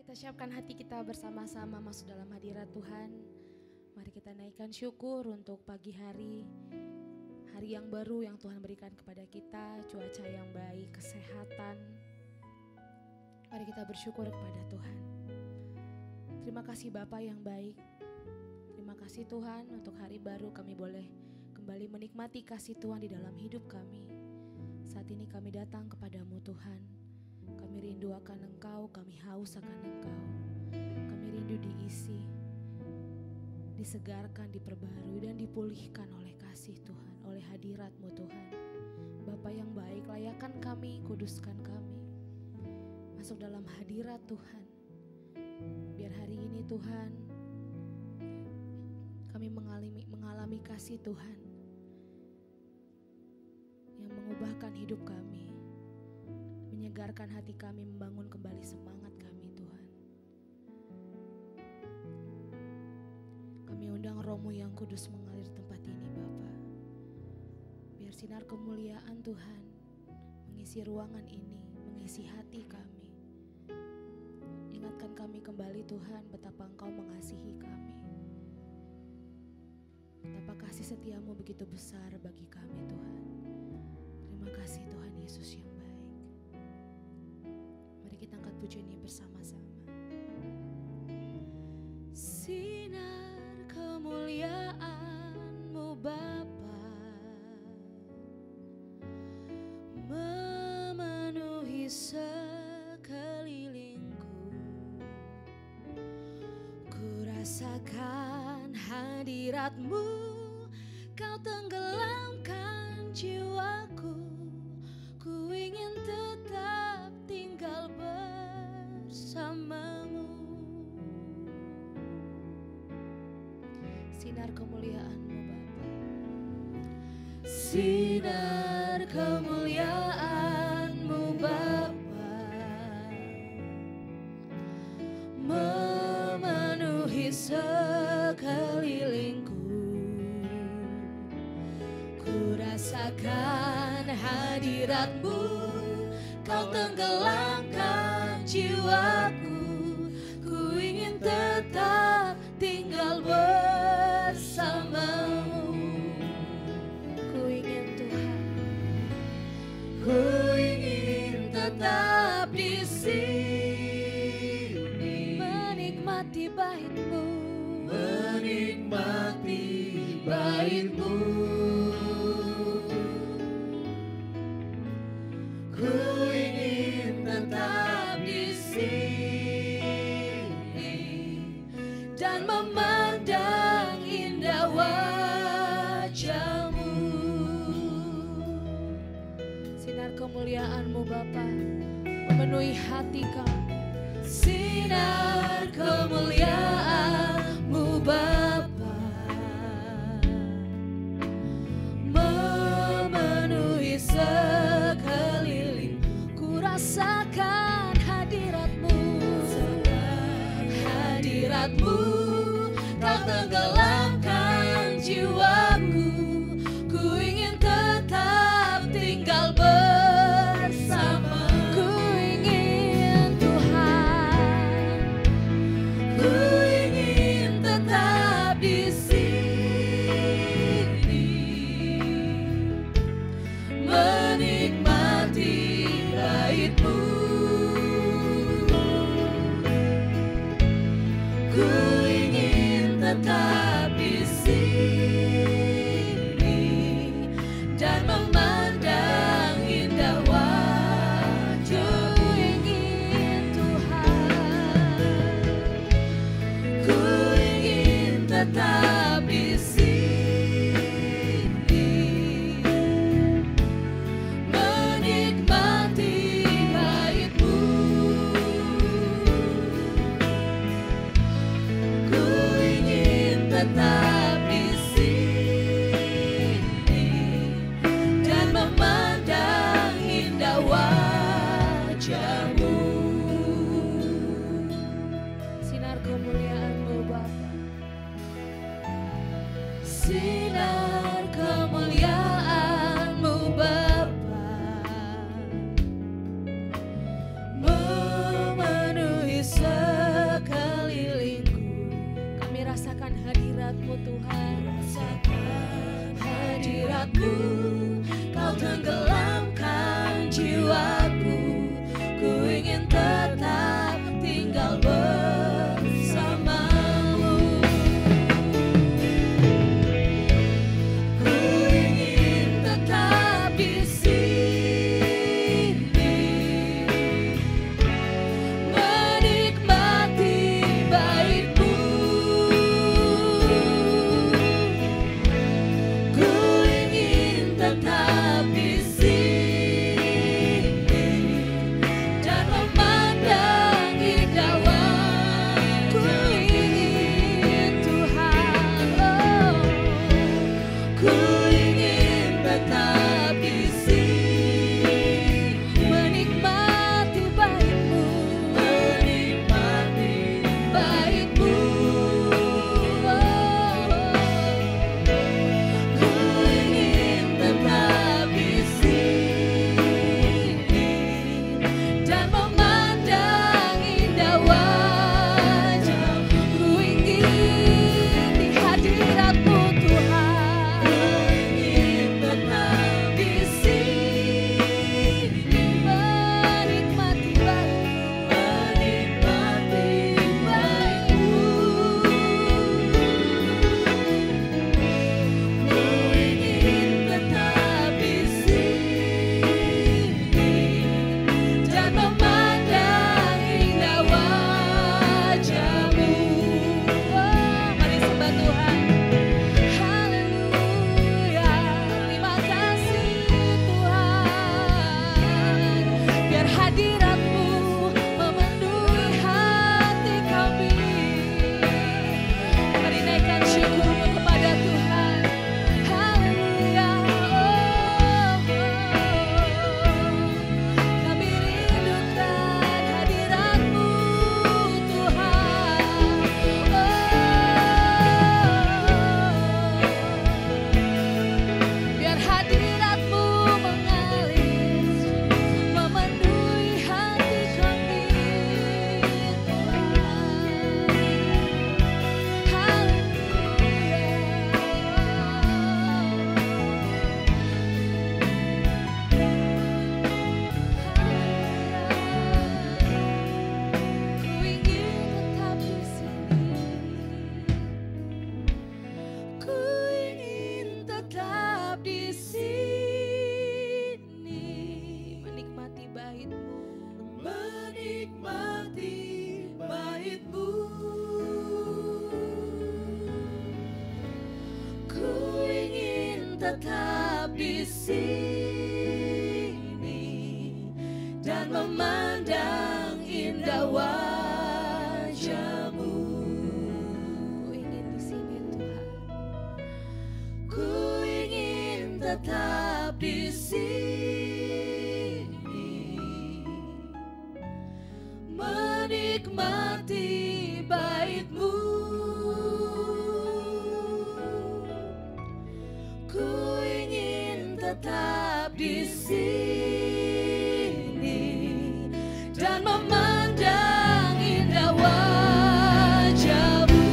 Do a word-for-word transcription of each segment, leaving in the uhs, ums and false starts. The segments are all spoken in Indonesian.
Kita siapkan hati kita bersama-sama masuk dalam hadirat Tuhan. Mari kita naikkan syukur untuk pagi hari. Hari yang baru yang Tuhan berikan kepada kita, cuaca yang baik, kesehatan. Mari kita bersyukur kepada Tuhan. Terima kasih Bapa yang baik. Terima kasih Tuhan untuk hari baru kami boleh kembali menikmati kasih Tuhan di dalam hidup kami. Saat ini kami datang kepadamu Tuhan. Kami rindu akan Engkau, kami haus akan Engkau. Kami rindu diisi, disegarkan, diperbarui dan dipulihkan oleh kasih Tuhan, oleh hadirat-Mu Tuhan. Bapa yang baik, layakan kami, kuduskan kami. Masuk dalam hadirat Tuhan. Biar hari ini Tuhan, kami mengalami, mengalami kasih Tuhan yang mengubahkan hidup kami, menyegarkan hati kami, membangun kembali semangat kami Tuhan. Kami undang Roh-Mu yang kudus mengalir tempat ini Bapa. Biar sinar kemuliaan Tuhan mengisi ruangan ini, mengisi hati kami. Ingatkan kami kembali Tuhan betapa Engkau mengasihi kami. Betapa kasih setia-Mu begitu besar bagi kami Tuhan. Terima kasih Tuhan Yesus yang baik. Mari kita angkat pujian ini bersama-sama. Sinar kemuliaan-Mu Bapa memenuhi sekelilingku. Ku rasakan hadirat-Mu, Kau tenggelamkan jiwaku. Ku ingin tetap tinggal bersama-Mu. Sinar kemuliaan-Mu Bapa. Sinar kemuliaan-Mu Bapa memenuhi sekelilingku. Ku rasakan hadirat-Mu, Kau tenggelamkan jiwaku. Ku ingin tetap tinggal bersama-Mu. Ku ingin Tuhan, ku ingin tetap di sini, menikmati bait-Mu, menikmati bait-Mu. Ku ingin tetap di sini dan memandang indah wajah-Mu. Sinar kemuliaan-Mu Bapa memenuhi hati kami. Sinar kemuliaan-Mu Bapa memenuhi sekeliling. Ku rasakan hadirat-Mu, hadirat-Mu, Kau tenggelamkan jiwaku. Ku ingin tetap tinggal bersama. Ku ingin Tuhan, ku ingin tetap di sini, menikmati bait-Mu. Ku ingin tetap di sini dan memandang indah wajah. Ku ingin Tuhan, ku ingin tetap di sini, menikmati bait-Mu. Ku ingin tetap di sini dan memandang indah wajah-Mu. Sinar kemuliaan-Mu Bapa. Sinar kemuliaan-Mu Bapa memenuhi segala tetap di sini dan memandang indah wajah-Mu. Ku ingin di sini Tuhan. Ku ingin tetap di sini menikmati bait-Mu. Ku ingin tetap di sini dan memandang indah wajah-Mu.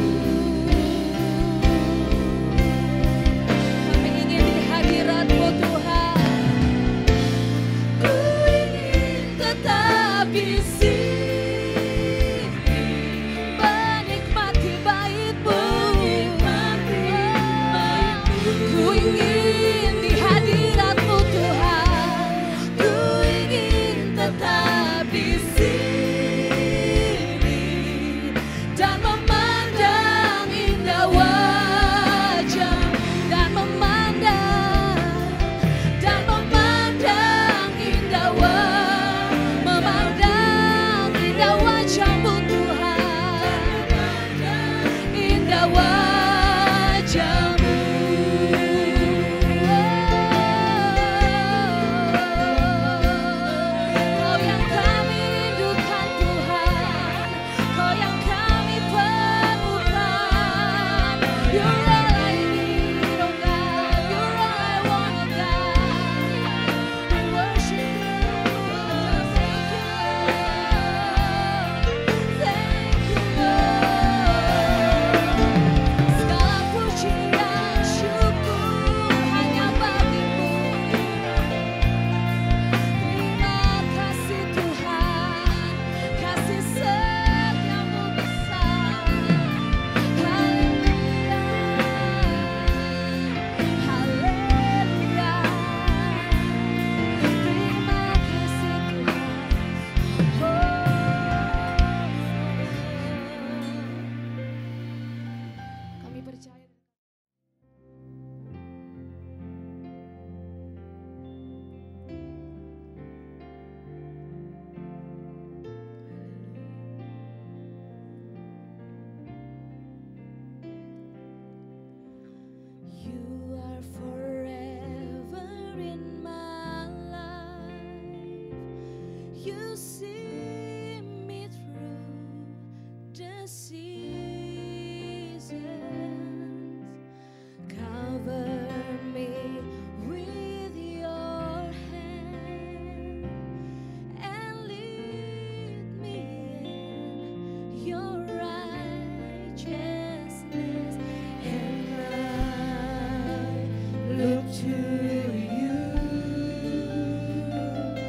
Kami ingin di hadirat-Mu Tuhan. Ku ingin tetap di sini Menikmati bait-Mu. menikmati bait-Mu. Ku ingin di hadirat-Mu Tuhan. Ku ingin tetap di sini dan memandang indah wajah, Dan memandang, dan memandang indah wajah, memandang indah wajah-Mu Tuhan. indah wajah-Mu. Kau yang kami rindukan Tuhan, Kau yang kami perlukan. You're all I need, oh God. You're all I want, oh God. We worship You. Thank You, Lord. Thank You, Lord. Segala puji dan syukur hanya bagi-Mu. Terima kasih Tuhan, kasih setiamu besar. Haleluya, haleluya. Terima kasih Tuhan. Oh, kami percaya. You are forever in my life. You see me through the seasons. Cover me with your hand and lead me in your righteousness. And I look to You,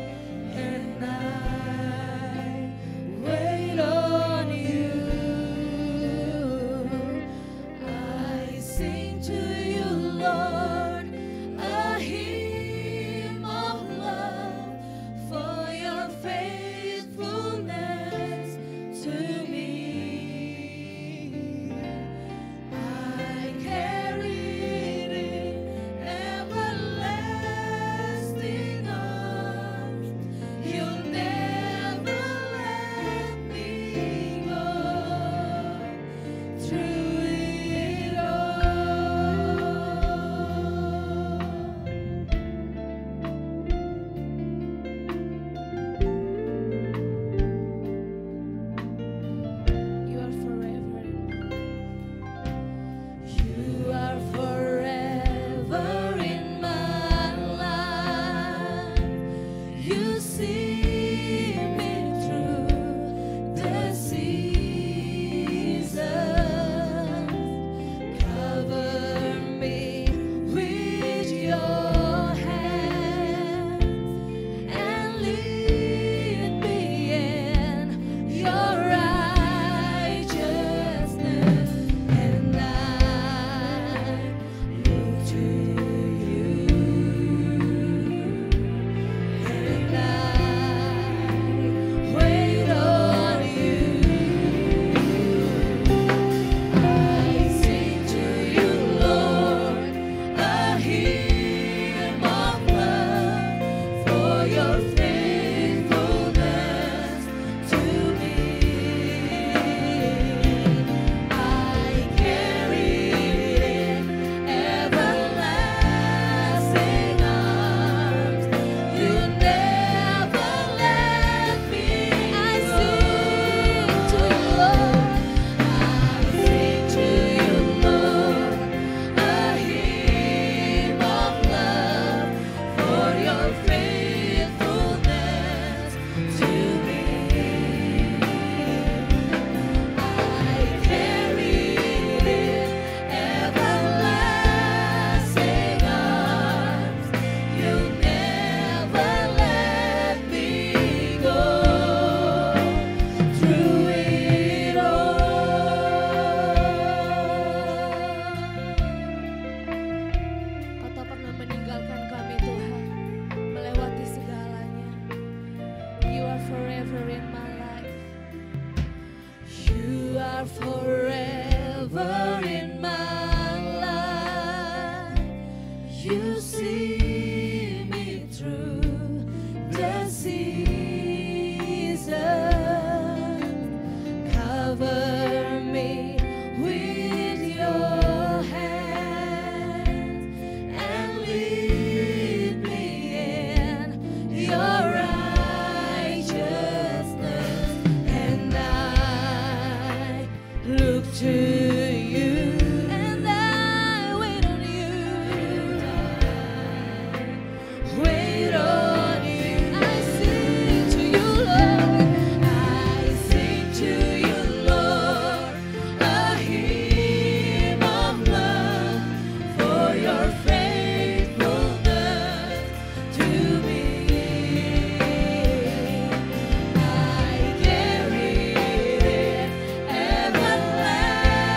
and I wait on You. are forever in my life. You see me through the season. Cover me with your hand and lead me in your righteousness. And I look to you, and I wait on you. Wait on you. I sing to you, Lord. I sing to you, Lord, a hymn of love for your faithfulness to me. I carry it everlasting.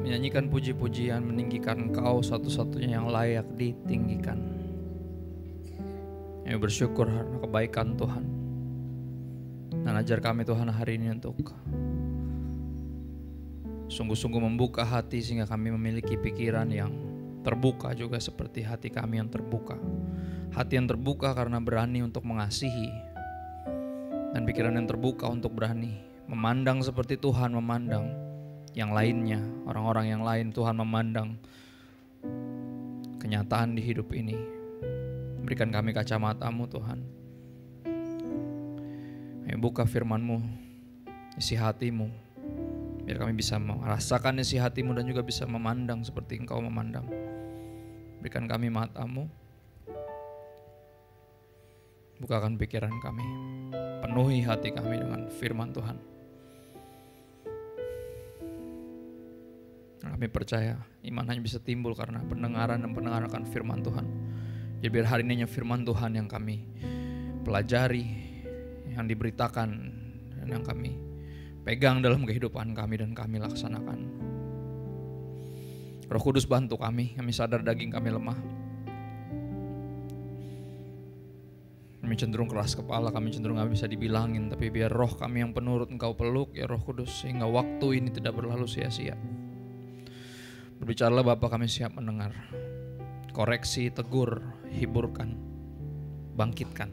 menyanyikan puji-pujian, meninggikan Engkau satu-satunya yang layak ditinggikan. Kami bersyukur karena kebaikan Tuhan. Dan ajar kami Tuhan hari ini untuk sungguh-sungguh membuka hati sehingga kami memiliki pikiran yang terbuka juga seperti hati kami yang terbuka. Hati yang terbuka karena berani untuk mengasihi, dan pikiran yang terbuka untuk berani memandang seperti Tuhan memandang yang lainnya, orang-orang yang lain. Tuhan memandang kenyataan di hidup ini. Berikan kami kacamata-Mu Tuhan. Kami buka firman-Mu, isi hati-Mu, biar kami bisa merasakan isi hati-Mu dan juga bisa memandang seperti Engkau memandang. Berikan kami mata-Mu, bukakan pikiran kami, penuhi hati kami dengan firman Tuhan. Kami percaya iman hanya bisa timbul karena pendengaran dan pendengaran akan firman Tuhan. Jadi biar hari ini hanya firman Tuhan yang kami pelajari, yang diberitakan, dan yang kami pegang dalam kehidupan kami dan kami laksanakan. Roh Kudus bantu kami, kami sadar daging kami lemah. Kami cenderung keras kepala, kami cenderung gak bisa dibilangin, tapi biar roh kami yang penurut Engkau peluk ya Roh Kudus, sehingga waktu ini tidak berlalu sia-sia. Berbicaralah Bapa, kami siap mendengar. Koreksi, tegur, hiburkan, bangkitkan.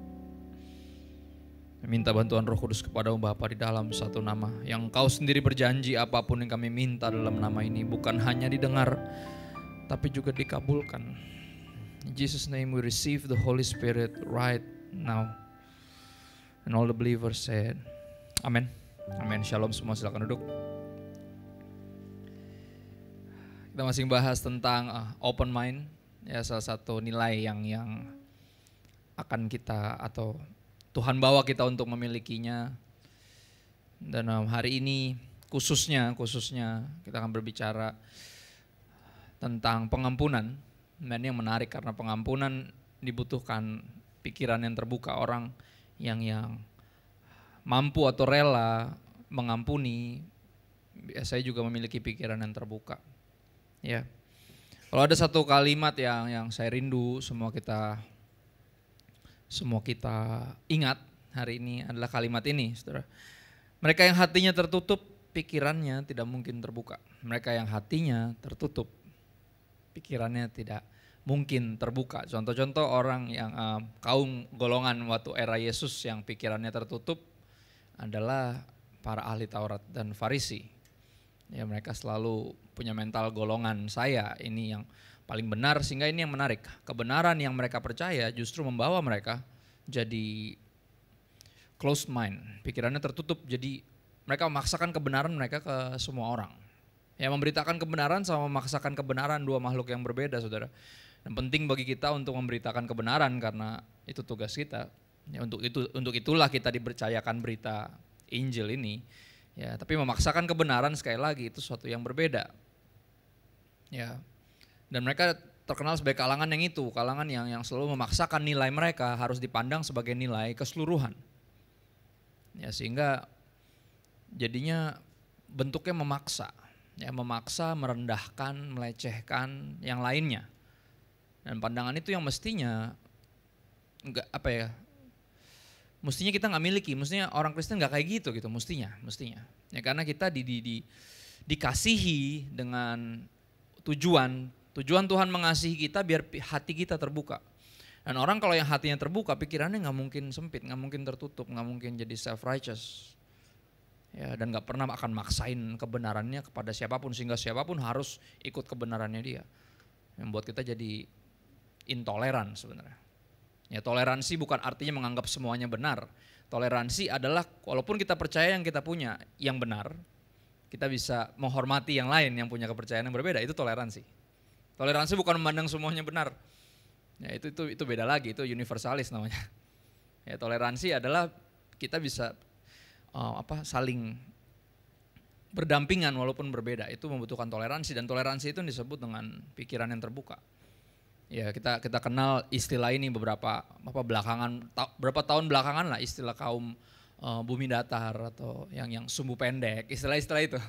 Minta bantuan Roh Kudus kepada Bapa di dalam satu nama yang Engkau sendiri berjanji apapun yang kami minta dalam nama ini bukan hanya didengar tapi juga dikabulkan. In Jesus' name we receive the Holy Spirit right now. And all the believers said, Amen. Amen. Shalom semua, silakan duduk. Kita masih bahas tentang uh, open mind, ya, salah satu nilai yang yang akan kita atau Tuhan bawa kita untuk memilikinya. Dan um, hari ini khususnya khususnya kita akan berbicara tentang pengampunan. Dan yang menarik karena pengampunan dibutuhkan pikiran yang terbuka, orang yang yang mampu atau rela mengampuni biasanya juga memiliki pikiran yang terbuka. Ya, kalau ada satu kalimat yang yang saya rindu semua kita semua kita ingat hari ini adalah kalimat ini, saudara. Mereka yang hatinya tertutup, pikirannya tidak mungkin terbuka. Mereka yang hatinya tertutup, pikirannya tidak mungkin terbuka. Contoh-contoh orang yang uh, kaum golongan waktu era Yesus yang pikirannya tertutup adalah para ahli Taurat dan Farisi. Ya, mereka selalu punya mental golongan saya ini yang paling benar, sehingga ini yang menarik. Kebenaran yang mereka percaya justru membawa mereka jadi closed mind, pikirannya tertutup. Jadi mereka memaksakan kebenaran mereka ke semua orang. Ya, memberitakan kebenaran sama memaksakan kebenaran, dua makhluk yang berbeda, saudara. Dan penting bagi kita untuk memberitakan kebenaran karena itu tugas kita. Ya, untuk itu untuk itulah kita dipercayakan berita Injil ini. Ya, tapi memaksakan kebenaran sekali lagi itu sesuatu yang berbeda. Ya. Dan mereka terkenal sebagai kalangan yang itu, kalangan yang yang selalu memaksakan nilai mereka harus dipandang sebagai nilai keseluruhan. Ya, sehingga jadinya bentuknya memaksa. Ya, memaksa, merendahkan, melecehkan yang lainnya. Dan pandangan itu yang mestinya enggak apa ya? Mestinya kita nggak miliki, mestinya orang Kristen nggak kayak gitu gitu, mestinya, mestinya. Ya, karena kita di, di, di, dikasihi dengan tujuan, tujuan Tuhan mengasihi kita biar hati kita terbuka. Dan orang kalau yang hatinya terbuka, pikirannya nggak mungkin sempit, nggak mungkin tertutup, nggak mungkin jadi self righteous. Ya, dan nggak pernah akan maksain kebenarannya kepada siapapun sehingga siapapun harus ikut kebenarannya dia. Yang membuat kita jadi intoleran sebenarnya. Ya, toleransi bukan artinya menganggap semuanya benar. Toleransi adalah walaupun kita percaya yang kita punya yang benar, kita bisa menghormati yang lain yang punya kepercayaan yang berbeda, itu toleransi. Toleransi bukan memandang semuanya benar. Ya, itu itu itu beda lagi, itu universalis namanya. Ya, toleransi adalah kita bisa uh, apa saling berdampingan walaupun berbeda. Itu membutuhkan toleransi, dan toleransi itu disebut dengan pikiran yang terbuka. Ya, kita kita kenal istilah ini beberapa apa belakangan ta, berapa tahun belakangan lah, istilah kaum uh, bumi datar atau yang yang sumbu pendek, istilah-istilah itu.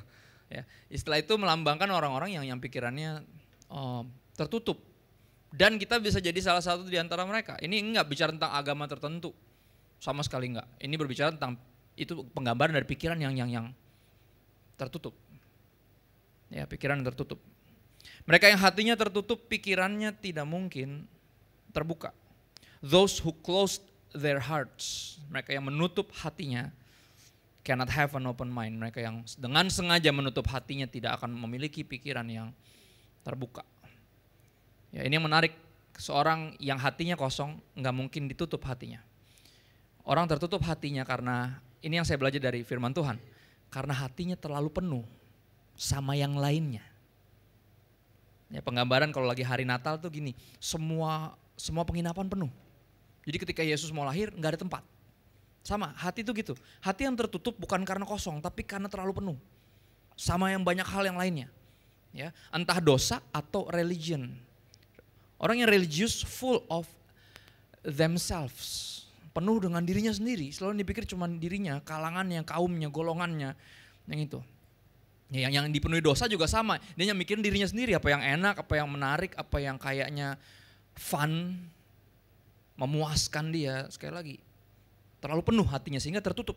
Ya, istilah itu melambangkan orang-orang yang yang pikirannya uh, tertutup. Dan kita bisa jadi salah satu di antara mereka. Ini enggak bicara tentang agama tertentu, sama sekali enggak. Ini berbicara tentang itu penggambaran dari pikiran yang yang yang tertutup. Ya, pikiran yang tertutup. Mereka yang hatinya tertutup, pikirannya tidak mungkin terbuka. Those who closed their hearts, mereka yang menutup hatinya, cannot have an open mind. Mereka yang dengan sengaja menutup hatinya tidak akan memiliki pikiran yang terbuka. Ya, ini yang menarik, seorang yang hatinya kosong nggak mungkin ditutup hatinya. Orang tertutup hatinya karena, ini yang saya belajar dari firman Tuhan, karena hatinya terlalu penuh sama yang lainnya. Ya, penggambaran kalau lagi hari Natal tuh gini, semua semua penginapan penuh. Jadi ketika Yesus mau lahir nggak ada tempat. Sama, hati itu gitu. Hati yang tertutup bukan karena kosong, tapi karena terlalu penuh. Sama yang banyak hal yang lainnya. Ya, entah dosa atau religion. Orang yang religius full of themselves. Penuh dengan dirinya sendiri. Selalu dipikir cuma dirinya, kalangannya, kaumnya, golongannya. Yang itu. Ya, yang, yang dipenuhi dosa juga sama. Dia yang mikirin dirinya sendiri. Apa yang enak, apa yang menarik, apa yang kayaknya fun. Memuaskan dia. Sekali lagi. Terlalu penuh hatinya sehingga tertutup.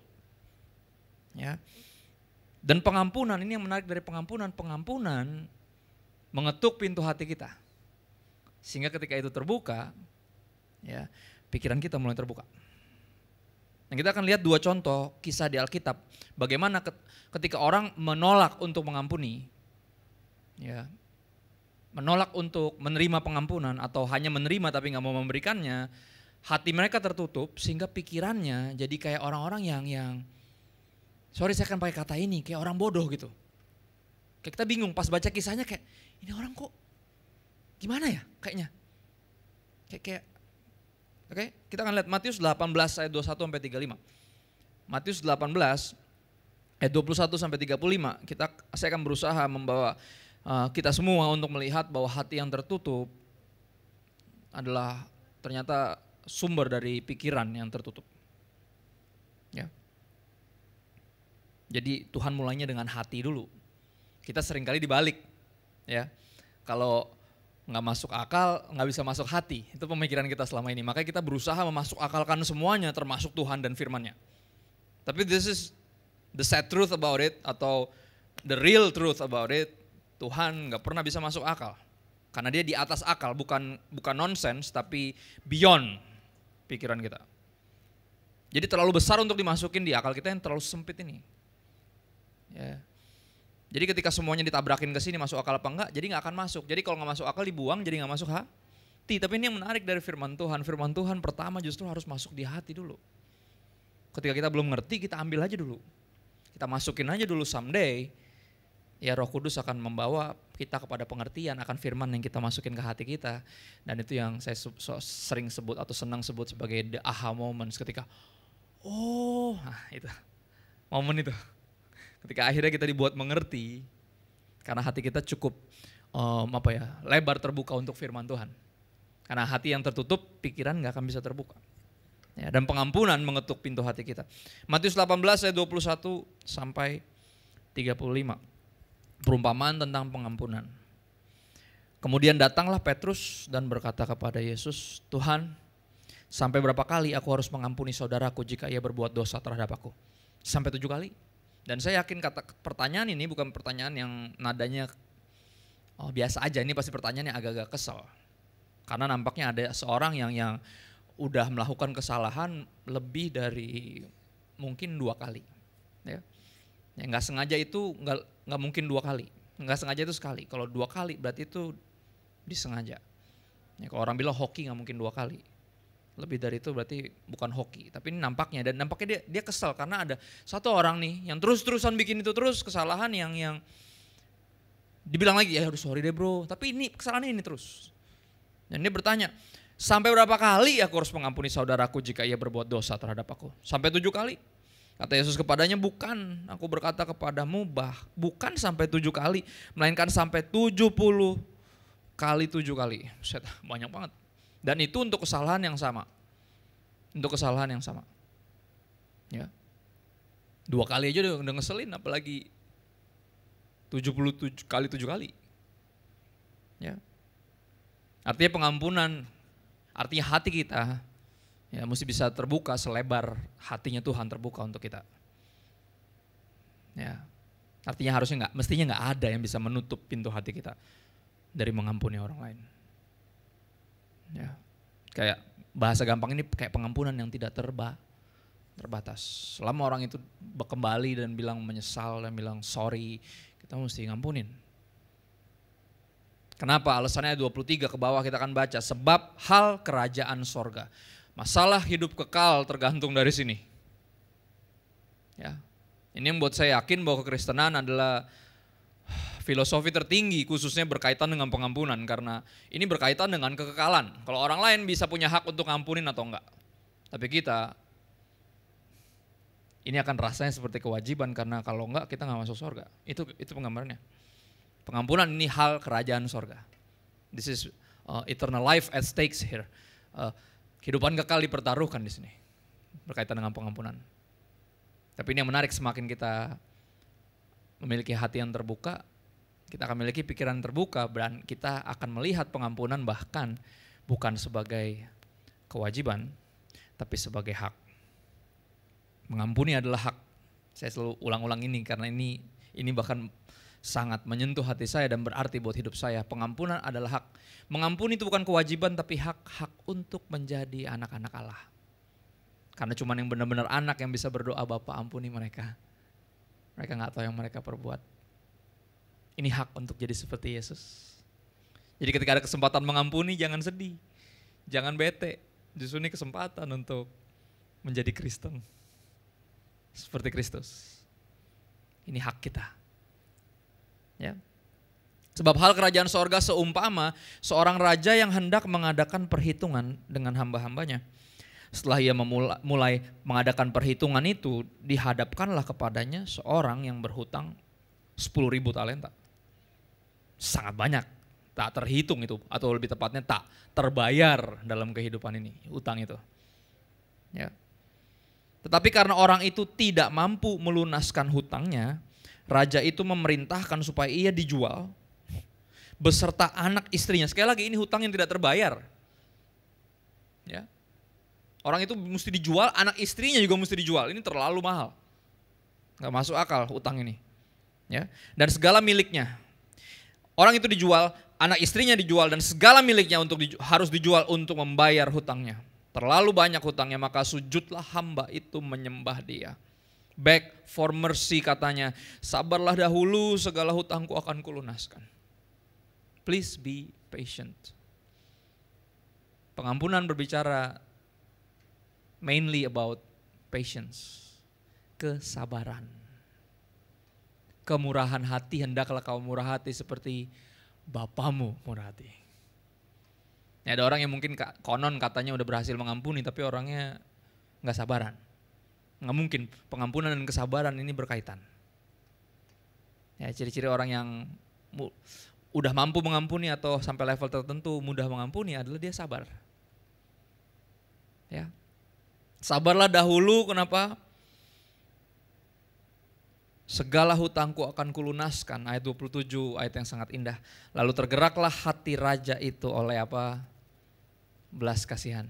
Ya. Dan pengampunan, ini yang menarik dari pengampunan. Pengampunan mengetuk pintu hati kita. Sehingga ketika itu terbuka, ya, pikiran kita mulai terbuka. Dan kita akan lihat dua contoh kisah di Alkitab. Bagaimana ketika orang menolak untuk mengampuni, ya, menolak untuk menerima pengampunan atau hanya menerima tapi nggak mau memberikannya, hati mereka tertutup sehingga pikirannya jadi kayak orang-orang yang yang sorry saya akan pakai kata ini, kayak orang bodoh gitu. Kayak kita bingung pas baca kisahnya, kayak ini orang kok gimana ya kayaknya. Kayak kayak oke, okay, kita akan lihat Matius delapan belas ayat dua puluh satu sampai tiga puluh lima. Matius delapan belas ayat dua puluh satu sampai tiga puluh lima. Kita saya akan berusaha membawa uh, kita semua untuk melihat bahwa hati yang tertutup adalah ternyata sumber dari pikiran yang tertutup. Ya. Jadi Tuhan mulainya dengan hati dulu. Kita seringkali dibalik, ya. Kalau nggak masuk akal, nggak bisa masuk hati. Itu pemikiran kita selama ini. Makanya kita berusaha memasuk akalkan semuanya, termasuk Tuhan dan firman-Nya. Tapi this is the sad truth about it, atau the real truth about it. Tuhan nggak pernah bisa masuk akal. Karena dia di atas akal, bukan bukan nonsense, tapi beyond pikiran kita. Jadi terlalu besar untuk dimasukin di akal kita yang terlalu sempit ini. Ya. Jadi ketika semuanya ditabrakin ke sini, masuk akal apa enggak, jadi nggak akan masuk. Jadi kalau nggak masuk akal dibuang, jadi nggak masuk hati. Tapi ini yang menarik dari firman Tuhan. Firman Tuhan pertama justru harus masuk di hati dulu. Ketika kita belum ngerti, kita ambil aja dulu. Kita masukin aja dulu, someday ya Roh Kudus akan membawa kita kepada pengertian akan firman yang kita masukin ke hati kita. Dan itu yang saya so, sering sebut atau senang sebut sebagai the aha moments, ketika oh, nah itu momen itu. Ketika akhirnya kita dibuat mengerti, karena hati kita cukup um, apa ya, lebar terbuka untuk firman Tuhan. Karena hati yang tertutup, pikiran nggak akan bisa terbuka. Ya, dan pengampunan mengetuk pintu hati kita. Matius delapan belas ayat dua puluh satu sampai tiga puluh lima. Perumpamaan tentang pengampunan. Kemudian datanglah Petrus dan berkata kepada Yesus, Tuhan, sampai berapa kali aku harus mengampuni saudaraku jika ia berbuat dosa terhadap aku? Sampai tujuh kali? Dan saya yakin kata pertanyaan ini bukan pertanyaan yang nadanya oh, biasa aja, ini pasti pertanyaan yang agak-agak kesel. Karena nampaknya ada seorang yang yang udah melakukan kesalahan lebih dari mungkin dua kali. Ya. Yang nggak sengaja itu nggak nggak mungkin dua kali, nggak sengaja itu sekali. Kalau dua kali berarti itu disengaja. Ya, kalau orang bilang hoki nggak mungkin dua kali. Lebih dari itu berarti bukan hoki, tapi ini nampaknya, dan nampaknya dia dia kesal karena ada satu orang nih yang terus-terusan bikin itu terus kesalahan yang yang dibilang lagi ya, aduh sorry deh bro, tapi ini kesalahan ini terus. Dan dia bertanya, sampai berapa kali aku harus mengampuni saudaraku jika ia berbuat dosa terhadap aku? Sampai tujuh kali. Kata Yesus kepadanya, bukan, aku berkata kepadamu bah, bukan sampai tujuh kali, melainkan sampai tujuh puluh kali tujuh kali. Set, banyak banget. Dan itu untuk kesalahan yang sama. Untuk kesalahan yang sama. Ya. Dua kali aja udah, udah ngeselin, apalagi tujuh puluh tujuh kali tujuh kali. Ya. Artinya pengampunan, artinya hati kita ya mesti bisa terbuka selebar hatinya Tuhan terbuka untuk kita. Ya. Artinya harusnya enggak, mestinya enggak ada yang bisa menutup pintu hati kita dari mengampuni orang lain. Ya. Kayak bahasa gampang ini kayak pengampunan yang tidak terba, terbatas. Selama orang itu kembali dan bilang menyesal dan bilang sorry, kita mesti ngampunin. Kenapa? Alasannya dua puluh tiga ke bawah kita akan baca. Sebab hal kerajaan sorga. Masalah hidup kekal tergantung dari sini. Ya. Ini yang buat saya yakin bahwa kekristenan adalah filosofi tertinggi khususnya berkaitan dengan pengampunan. Karena ini berkaitan dengan kekekalan. Kalau orang lain bisa punya hak untuk ngampunin atau enggak. Tapi kita, ini akan rasanya seperti kewajiban karena kalau enggak kita enggak masuk sorga. Itu itu penggambarannya. Pengampunan ini hal kerajaan sorga. This is uh, eternal life at stakes here. Uh, kehidupan kekal dipertaruhkan di sini berkaitan dengan pengampunan. Tapi ini yang menarik, semakin kita memiliki hati yang terbuka, kita akan memiliki pikiran terbuka dan kita akan melihat pengampunan bahkan bukan sebagai kewajiban, tapi sebagai hak. Mengampuni adalah hak. Saya selalu ulang-ulang ini karena ini ini bahkan sangat menyentuh hati saya dan berarti buat hidup saya. Pengampunan adalah hak. Mengampuni itu bukan kewajiban tapi hak-hak untuk menjadi anak-anak Allah. Karena cuma yang benar-benar anak yang bisa berdoa, Bapa ampuni mereka. Mereka gak tahu yang mereka perbuat. Ini hak untuk jadi seperti Yesus. Jadi ketika ada kesempatan mengampuni jangan sedih. Jangan bete. Justru ini kesempatan untuk menjadi Kristen. Seperti Kristus. Ini hak kita. Ya. Sebab hal kerajaan sorga seumpama seorang raja yang hendak mengadakan perhitungan dengan hamba-hambanya. Setelah ia memulai, mulai mengadakan perhitungan itu, dihadapkanlah kepadanya seorang yang berhutang sepuluh ribu talenta. Sangat banyak, tak terhitung itu, atau lebih tepatnya tak terbayar dalam kehidupan ini, utang itu. Ya. Tetapi karena orang itu tidak mampu melunaskan hutangnya, raja itu memerintahkan supaya ia dijual beserta anak istrinya. Sekali lagi ini hutang yang tidak terbayar. Ya. Orang itu mesti dijual, anak istrinya juga mesti dijual. Ini terlalu mahal. Gak masuk akal hutang ini. Ya. Dan segala miliknya. Orang itu dijual, anak istrinya dijual dan segala miliknya untuk dijual, harus dijual untuk membayar hutangnya. Terlalu banyak hutangnya, maka sujudlah hamba itu menyembah dia. Beg for mercy katanya, sabarlah dahulu segala hutangku akan kulunaskan. Please be patient. Pengampunan berbicara mainly about patience, kesabaran. Kemurahan hati, hendaklah kau murah hati seperti Bapamu murah hati. Ya, ada orang yang mungkin konon katanya udah berhasil mengampuni tapi orangnya gak sabaran. Nggak mungkin, pengampunan dan kesabaran ini berkaitan. Ya, ciri-ciri orang yang mu, udah mampu mengampuni atau sampai level tertentu mudah mengampuni adalah dia sabar. Ya, sabarlah dahulu, kenapa? Segala hutangku akan kulunaskan, ayat dua puluh tujuh, ayat yang sangat indah. Lalu tergeraklah hati raja itu oleh apa? Belas kasihan.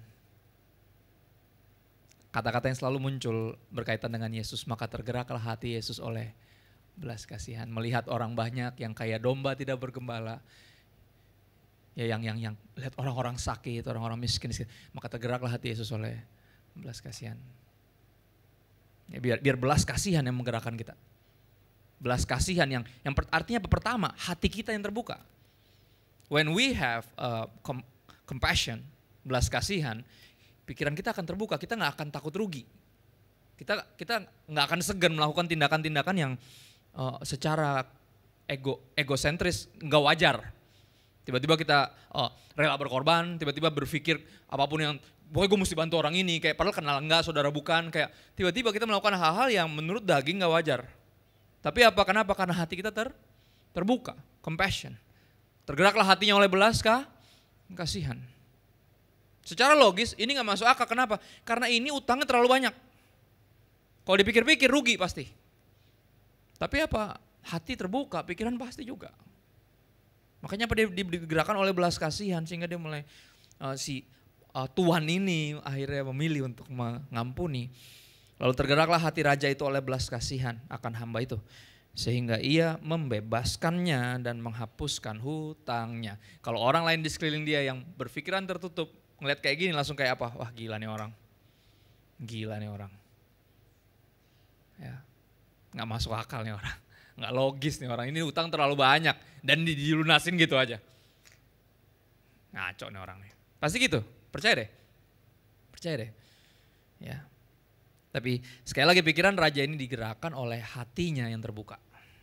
Kata-kata yang selalu muncul berkaitan dengan Yesus, maka tergeraklah hati Yesus oleh belas kasihan. Melihat orang banyak yang kayak domba tidak bergembala. Ya yang yang yang lihat orang-orang sakit, orang-orang miskin, maka tergeraklah hati Yesus oleh belas kasihan. Ya, biar biar belas kasihan yang menggerakkan kita. Belas kasihan yang yang artinya apa? Pertama, hati kita yang terbuka. When we have uh, com- compassion, belas kasihan, pikiran kita akan terbuka, kita nggak akan takut rugi. Kita kita nggak akan segan melakukan tindakan-tindakan yang uh, secara ego egosentris nggak wajar. Tiba-tiba kita uh, rela berkorban, tiba-tiba berpikir apapun yang, pokoknya gue mesti bantu orang ini, kayak padahal kenal enggak, saudara bukan, kayak tiba-tiba kita melakukan hal-hal yang menurut daging nggak wajar. Tapi apa? Kenapa? Karena hati kita ter, terbuka, compassion. Tergeraklah hatinya oleh belas kah? Kasihan. Secara logis ini nggak masuk akal. Kenapa? Karena ini utangnya terlalu banyak. Kalau dipikir-pikir rugi pasti. Tapi apa? hati terbuka, pikiran pasti juga. Makanya apa dia digerakkan oleh belas kasihan sehingga dia mulai uh, si uh, Tuhan ini akhirnya memilih untuk mengampuni. Lalu tergeraklah hati raja itu oleh belas kasihan akan hamba itu. Sehingga ia membebaskannya dan menghapuskan hutangnya. Kalau orang lain di sekeliling dia yang berpikiran tertutup, ngeliat kayak gini langsung kayak apa? Wah gila nih orang. Gila nih orang. Ya, nggak masuk akal nih orang. Nggak logis nih orang. Ini utang terlalu banyak dan dilunasin gitu aja. Ngaco nih orang nih. Pasti gitu. Percaya deh. Percaya deh. Ya. Tapi sekali lagi pikiran raja ini digerakkan oleh hatinya yang terbuka.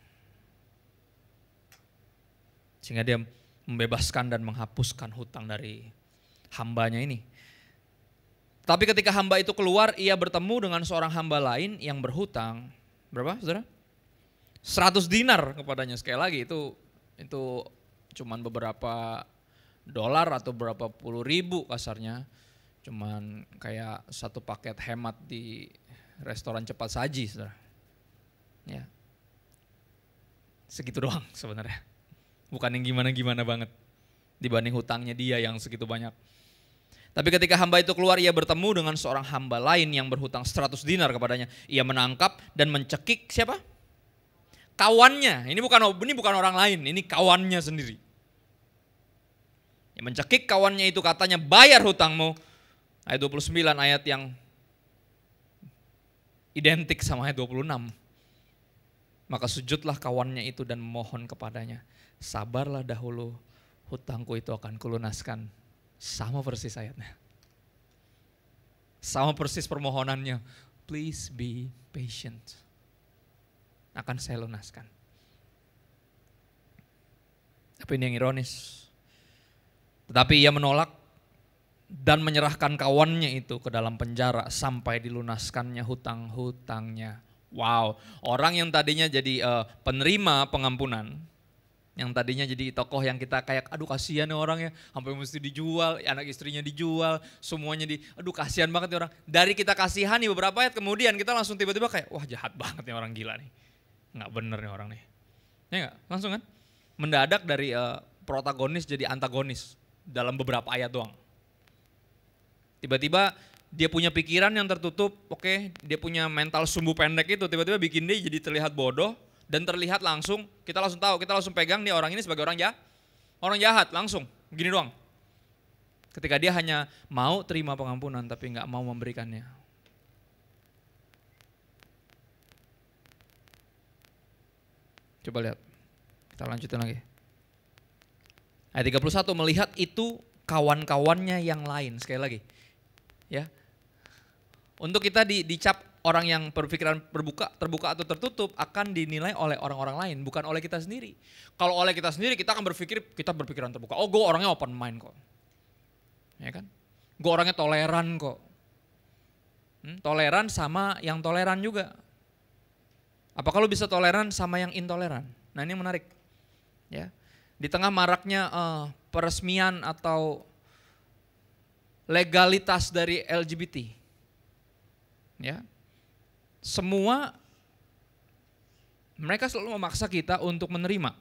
Sehingga dia membebaskan dan menghapuskan hutang dari hambanya ini. Tapi ketika hamba itu keluar, ia bertemu dengan seorang hamba lain yang berhutang. Berapa saudara? seratus dinar kepadanya. Sekali lagi itu itu cuman beberapa dolar atau berapa puluh ribu kasarnya. Cuman kayak satu paket hemat di restoran cepat saji, saudara. Ya. Segitu doang sebenarnya. Bukan yang gimana-gimana banget. Dibanding hutangnya dia yang segitu banyak. Tapi ketika hamba itu keluar, ia bertemu dengan seorang hamba lain yang berhutang seratus dinar kepadanya. Ia menangkap dan mencekik siapa? Kawannya. Ini bukan ini bukan orang lain, ini kawannya sendiri. Ia mencekik kawannya itu, katanya, bayar hutangmu. Ayat dua puluh sembilan, ayat yang identik sama ayat dua puluh enam. Maka sujudlah kawannya itu dan memohon kepadanya, sabarlah dahulu, hutangku itu akan kulunaskan. Sama persis ayatnya. Sama persis permohonannya. Please be patient. Akan saya lunaskan. Tapi ini yang ironis. Tetapi ia menolak dan menyerahkan kawannya itu ke dalam penjara sampai dilunaskannya hutang-hutangnya. Wow, orang yang tadinya jadi uh, penerima pengampunan, yang tadinya jadi tokoh yang kita kayak aduh kasihan nih orang ya, sampai mesti dijual, anak istrinya dijual, semuanya di, aduh kasihan banget nih orang. Dari kita kasihani beberapa ayat kemudian kita langsung tiba-tiba kayak wah jahat banget nih orang, gila nih, nggak bener nih orang nih, ya nggak? Langsung kan? Mendadak dari uh, protagonis jadi antagonis dalam beberapa ayat doang. Tiba-tiba dia punya pikiran yang tertutup, oke, okay, dia punya mental sumbu pendek itu, tiba-tiba bikin dia jadi terlihat bodoh dan terlihat langsung, kita langsung tahu, kita langsung pegang dia orang ini sebagai orang jahat, orang jahat langsung, gini doang. Ketika dia hanya mau terima pengampunan tapi nggak mau memberikannya. Coba lihat, kita lanjutin lagi. Ayat tiga puluh satu, melihat itu kawan-kawannya yang lain, sekali lagi. Ya, untuk kita di, dicap orang yang berpikiran terbuka, terbuka atau tertutup akan dinilai oleh orang-orang lain, bukan oleh kita sendiri. Kalau oleh kita sendiri kita akan berpikir, kita berpikiran terbuka. Oh, gue orangnya open mind kok, ya kan? Gue orangnya toleran kok. Hmm, toleran sama yang toleran juga. Apakah lu bisa toleran sama yang intoleran? Nah ini yang menarik. Ya, di tengah maraknya uh, peresmian atau legalitas dari L G B T, ya, semua mereka selalu memaksa kita untuk menerima.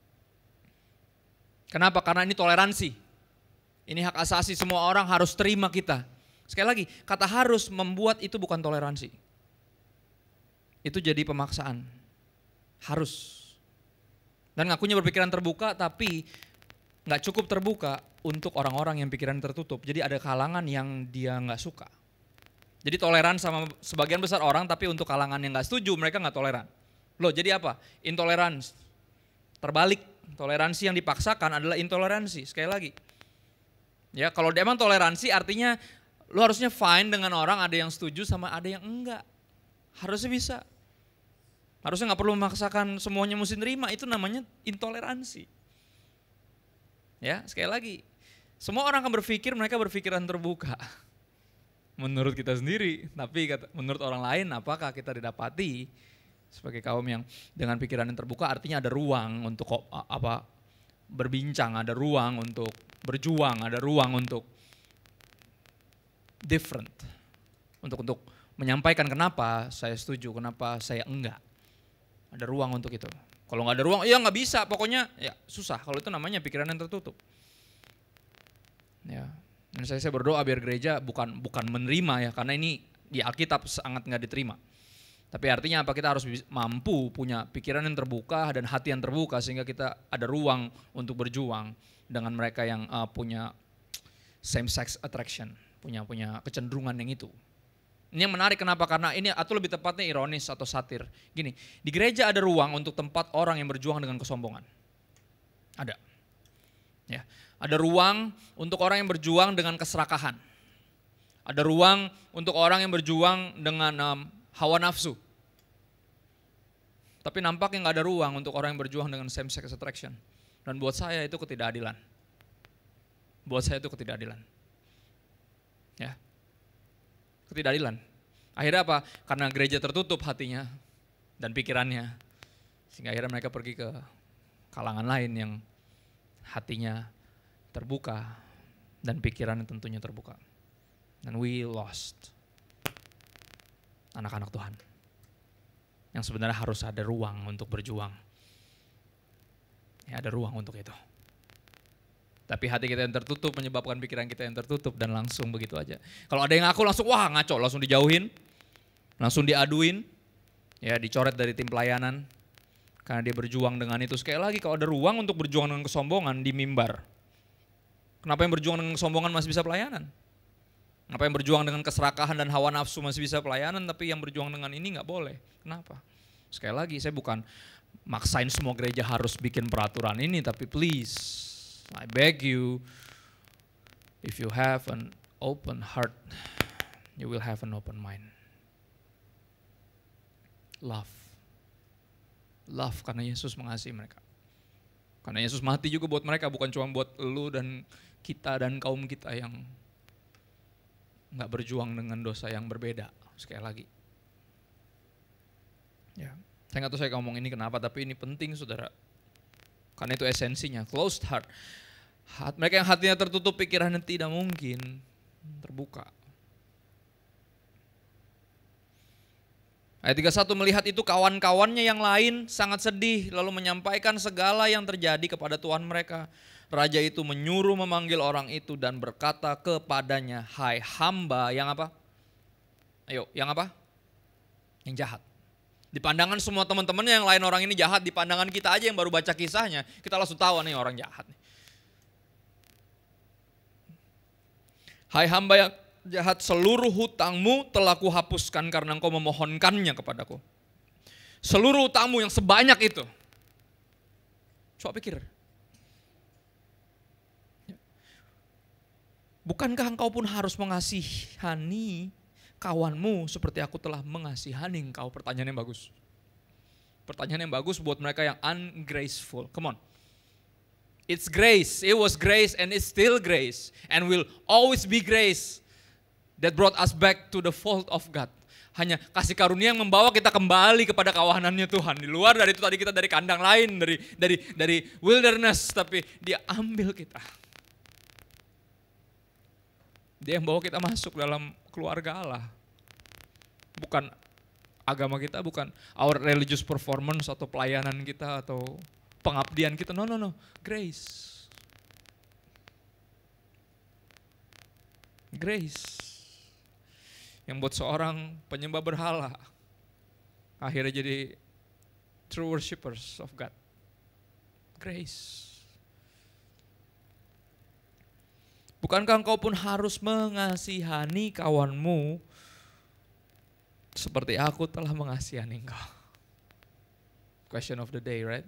Kenapa? Karena ini toleransi, ini hak asasi, semua orang harus terima kita. Sekali lagi, kata harus membuat itu bukan toleransi, itu jadi pemaksaan, harus. Dan ngakunya berpikiran terbuka, tapi nggak cukup terbuka untuk orang-orang yang pikiran tertutup. Jadi ada kalangan yang dia nggak suka. Jadi toleran sama sebagian besar orang, tapi untuk kalangan yang nggak setuju mereka nggak toleran. Loh jadi apa? Intoleransi. Terbalik, toleransi yang dipaksakan adalah intoleransi. Sekali lagi, ya kalau emang toleransi artinya lu harusnya fine dengan orang ada yang setuju sama ada yang enggak. Harusnya bisa. Harusnya nggak perlu memaksakan semuanya mesti nerima. Itu namanya intoleransi. Ya, sekali lagi, semua orang akan berpikir, mereka berpikiran terbuka. Menurut kita sendiri, tapi menurut orang lain apakah kita didapati sebagai kaum yang dengan pikiran yang terbuka, artinya ada ruang untuk apa berbincang, ada ruang untuk berjuang, ada ruang untuk different. Untuk untuk menyampaikan kenapa saya setuju, kenapa saya enggak. Ada ruang untuk itu. Kalau nggak ada ruang, ya nggak bisa. Pokoknya ya susah. Kalau itu namanya pikiran yang tertutup. Ya, dan saya, saya berdoa biar gereja bukan bukan menerima ya, karena ini di Alkitab sangat nggak diterima. Tapi artinya apa? Kita harus mampu punya pikiran yang terbuka dan hati yang terbuka sehingga kita ada ruang untuk berjuang dengan mereka yang uh, punya same sex attraction, punya punya kecenderungan yang itu. Ini yang menarik kenapa? Karena ini atau lebih tepatnya ironis atau satir. Gini, di gereja ada ruang untuk tempat orang yang berjuang dengan kesombongan. Ada. Ya, ada ruang untuk orang yang berjuang dengan keserakahan. Ada ruang untuk orang yang berjuang dengan um, hawa nafsu. Tapi nampaknya nggak ada ruang untuk orang yang berjuang dengan same sex attraction. Dan buat saya itu ketidakadilan. Buat saya itu ketidakadilan. Ya. Ketidakadilan. Akhirnya apa? Karena gereja tertutup hatinya dan pikirannya. Sehingga akhirnya mereka pergi ke kalangan lain yang hatinya terbuka dan pikirannya tentunya terbuka. Dan we lost anak-anak Tuhan yang sebenarnya harus ada ruang untuk berjuang. Ya, ada ruang untuk itu. Tapi hati kita yang tertutup menyebabkan pikiran kita yang tertutup dan langsung begitu aja. Kalau ada yang ngaku langsung wah ngaco, langsung dijauhin, langsung diaduin, ya dicoret dari tim pelayanan karena dia berjuang dengan itu. Sekali lagi kalau ada ruang untuk berjuang dengan kesombongan di mimbar, kenapa yang berjuang dengan kesombongan masih bisa pelayanan? Kenapa yang berjuang dengan keserakahan dan hawa nafsu masih bisa pelayanan, tapi yang berjuang dengan ini nggak boleh? Kenapa? Sekali lagi saya bukan maksain semua gereja harus bikin peraturan ini, tapi please, I beg you, if you have an open heart, you will have an open mind. Love. Love karena Yesus mengasihi mereka. Karena Yesus mati juga buat mereka, bukan cuma buat lu dan kita dan kaum kita yang nggak berjuang dengan dosa yang berbeda. Sekali lagi. Ya, saya nggak tahu saya ngomong ini kenapa, tapi ini penting saudara. Karena itu esensinya, closed heart. Hat, mereka yang hatinya tertutup, pikirannya tidak mungkin terbuka. Ayat tiga puluh satu, melihat itu kawan-kawannya yang lain sangat sedih, lalu menyampaikan segala yang terjadi kepada Tuhan mereka. Raja itu menyuruh memanggil orang itu dan berkata kepadanya, hai hamba yang apa? Ayo, yang apa? Yang jahat. Di pandangan semua teman-temannya yang lain orang ini jahat, di pandangan kita aja yang baru baca kisahnya, kita langsung tahu nih orang jahat. Hai hamba yang jahat, seluruh hutangmu telah kuhapuskan karena engkau memohonkannya kepadaku. Seluruh hutangmu yang sebanyak itu. Coba pikir. Bukankah engkau pun harus mengasihani kawanmu seperti aku telah mengasihani engkau? Pertanyaan yang bagus. Pertanyaan yang bagus buat mereka yang ungraceful. Come on. It's grace. It was grace and it's still grace. And will always be grace that brought us back to the fold of God. Hanya kasih karunia yang membawa kita kembali kepada kawanannya Tuhan. Di luar dari itu tadi kita dari kandang lain, dari dari dari wilderness, tapi Dia ambil kita. Dia yang bawa kita masuk dalam keluarga Allah. Bukan agama kita, bukan our religious performance atau pelayanan kita atau pengabdian kita. No, no, no. Grace. Grace. Yang buat seorang penyembah berhala akhirnya jadi true worshipers of God. Grace. Bukankah engkau pun harus mengasihani kawanmu seperti aku telah mengasihani engkau? Question of the day, right?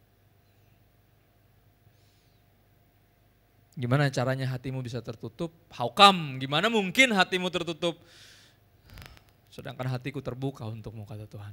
Gimana caranya hatimu bisa tertutup? How come? Gimana mungkin hatimu tertutup? Sedangkan hatiku terbuka untukmu, kata Tuhan.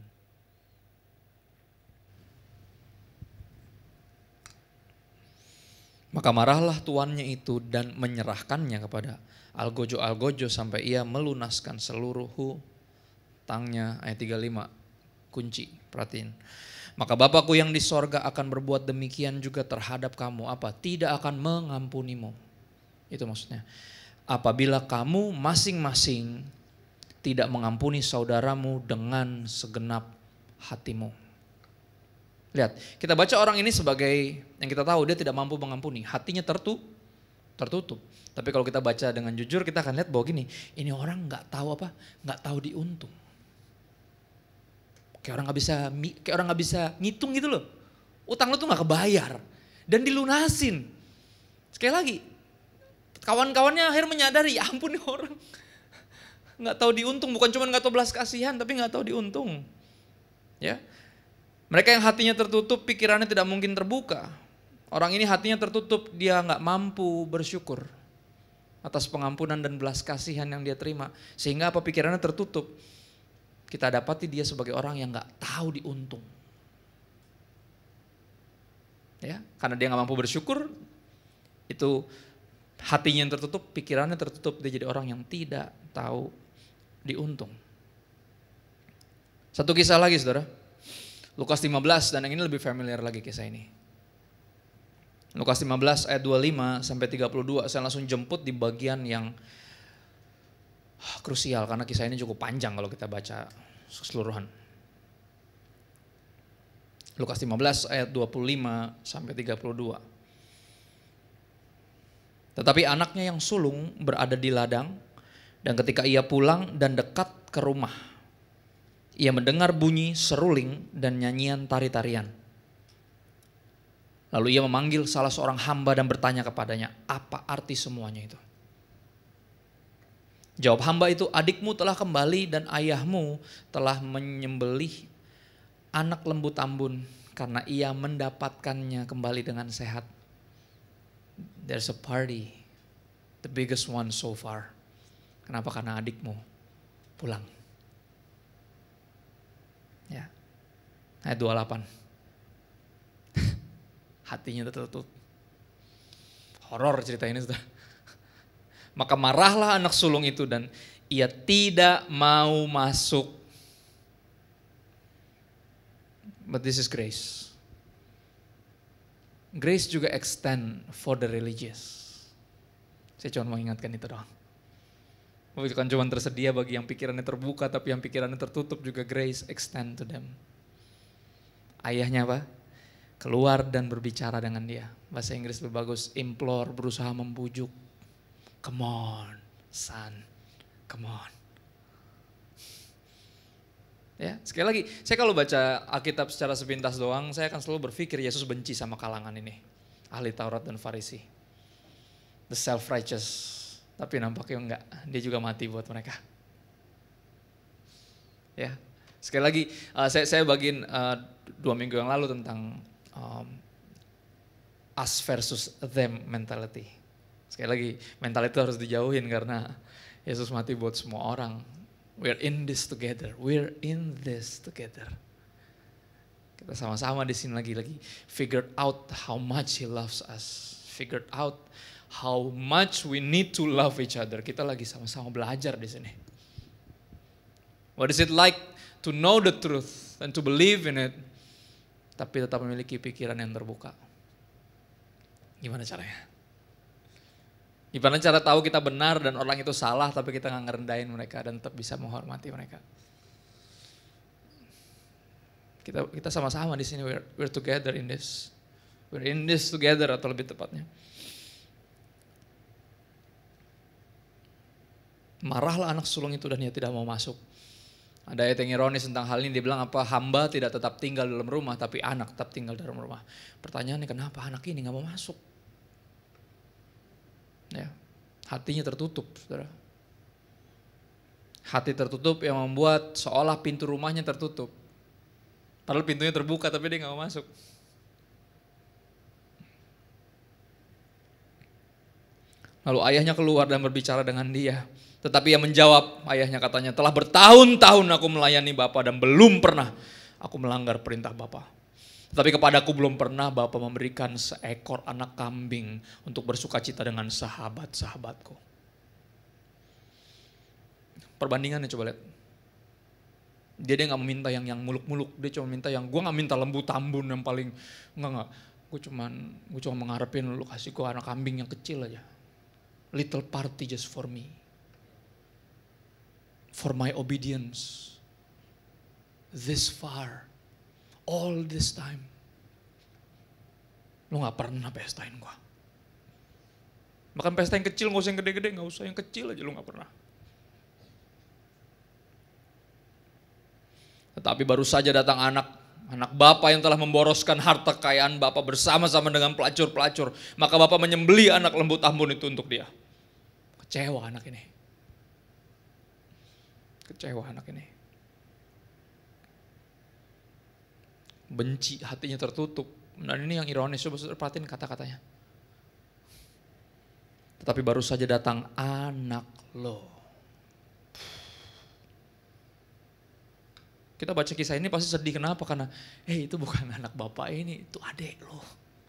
Maka marahlah tuannya itu dan menyerahkannya kepada algojo-algojo sampai ia melunaskan seluruh hutangnya. Ayat tiga puluh lima, kunci, perhatiin. Maka Bapakku yang di sorga akan berbuat demikian juga terhadap kamu. Apa? Tidak akan mengampunimu. Itu maksudnya. Apabila kamu masing-masing tidak mengampuni saudaramu dengan segenap hatimu. Lihat, kita baca orang ini sebagai yang kita tahu dia tidak mampu mengampuni, hatinya tertu, tertutup. Tapi kalau kita baca dengan jujur kita akan lihat bahwa gini, ini orang nggak tahu apa, nggak tahu diuntung. Kayak orang nggak bisa, kayak orang nggak bisa ngitung gitu loh. Utang lo tuh nggak kebayar dan dilunasin. Sekali lagi, kawan-kawannya akhirnya menyadari, ya ampun nih orang nggak tahu diuntung, bukan cuma nggak tahu belas kasihan, tapi nggak tahu diuntung. Ya. Mereka yang hatinya tertutup, pikirannya tidak mungkin terbuka. Orang ini hatinya tertutup, dia nggak mampu bersyukur atas pengampunan dan belas kasihan yang dia terima. Sehingga apa, pikirannya tertutup. Kita dapati dia sebagai orang yang nggak tahu diuntung. Ya, karena dia nggak mampu bersyukur, itu hatinya yang tertutup, pikirannya tertutup, dia jadi orang yang tidak tahu diuntung. Satu kisah lagi saudara. Lukas lima belas, dan yang ini lebih familiar lagi kisah ini. Lukas lima belas ayat dua puluh lima sampai tiga puluh dua, saya langsung jemput di bagian yang krusial karena kisah ini cukup panjang kalau kita baca keseluruhan. Lukas lima belas ayat dua puluh lima sampai tiga puluh dua. Tetapi anaknya yang sulung berada di ladang, dan ketika ia pulang dan dekat ke rumah, ia mendengar bunyi seruling dan nyanyian tari-tarian. Lalu ia memanggil salah seorang hamba dan bertanya kepadanya, apa arti semuanya itu? Jawab hamba itu, adikmu telah kembali dan ayahmu telah menyembelih anak lembu tambun karena ia mendapatkannya kembali dengan sehat. There's a party, the biggest one so far. Kenapa? Karena adikmu pulang. Ya. Ayat dua puluh delapan. Hatinya tertutup. Horor cerita ini sudah. Maka marahlah anak sulung itu dan ia tidak mau masuk. But this is grace. Grace juga extend for the religious. Saya cuma mau ingatkan itu doang. Bukan cuma tersedia bagi yang pikirannya terbuka, tapi yang pikirannya tertutup juga grace extend to them. Ayahnya apa? Keluar dan berbicara dengan dia. Bahasa Inggris lebih bagus, implore, berusaha membujuk. Come on, son, come on. Ya, sekali lagi, saya kalau baca Alkitab secara sepintas doang, saya akan selalu berpikir Yesus benci sama kalangan ini. Ahli Taurat dan Farisi. The self-righteous. Tapi nampaknya enggak, dia juga mati buat mereka. Ya, sekali lagi uh, saya saya bagiin uh, dua minggu yang lalu tentang um, us versus them mentality. Sekali lagi, mental itu harus dijauhin karena Yesus mati buat semua orang. We're in this together, we're in this together. Kita sama-sama di sini lagi-lagi figured out how much He loves us, figured out how much we need to love each other. Kita lagi sama-sama belajar di sini. What is it like to know the truth and to believe in it, tapi tetap memiliki pikiran yang terbuka? Gimana caranya? Gimana cara tahu kita benar dan orang itu salah, tapi kita nggak ngerendahin mereka dan tetap bisa menghormati mereka? Kita kita sama-sama di sini. We're, we're together in this. We're in this together, atau lebih tepatnya. Marahlah anak sulung itu dan ia tidak mau masuk. Ada ayat yang ironis tentang hal ini, dia bilang apa? Hamba tidak tetap tinggal dalam rumah, tapi anak tetap tinggal dalam rumah. Pertanyaannya, kenapa anak ini gak mau masuk? Ya, hatinya tertutup, saudara. Hati tertutup yang membuat seolah pintu rumahnya tertutup. Padahal pintunya terbuka, tapi dia gak mau masuk. Lalu ayahnya keluar dan berbicara dengan dia. Tetapi ia menjawab, ayahnya katanya, telah bertahun-tahun aku melayani Bapa dan belum pernah aku melanggar perintah Bapa. Tetapi kepadaku belum pernah Bapa memberikan seekor anak kambing untuk bersukacita dengan sahabat-sahabatku. Perbandingannya coba lihat. Dia dia nggak meminta yang yang muluk-muluk, dia cuma minta yang, gue nggak minta lembu tambun yang paling, nggak nggak, gue cuman gue cuma mengharapin lu kasih gue anak kambing yang kecil aja. Little party just for me. For my obedience. This far. All this time. Lu gak pernah pestain gue. Bahkan pesta yang kecil, gak usah yang gede-gede, gak usah yang kecil aja lu gak pernah. Tetapi baru saja datang anak, anak bapak yang telah memboroskan harta kekayaan bapak bersama-sama dengan pelacur-pelacur. Maka bapak menyembelih anak lembut Ambon itu untuk dia. Kecewa anak ini. Kecewa anak ini. Benci, hatinya tertutup. Dan ini yang ironis, coba perhatiin kata-katanya. Tetapi baru saja datang anak lo. Kita baca kisah ini pasti sedih, kenapa? Karena eh itu bukan anak bapak ini, itu adik lo.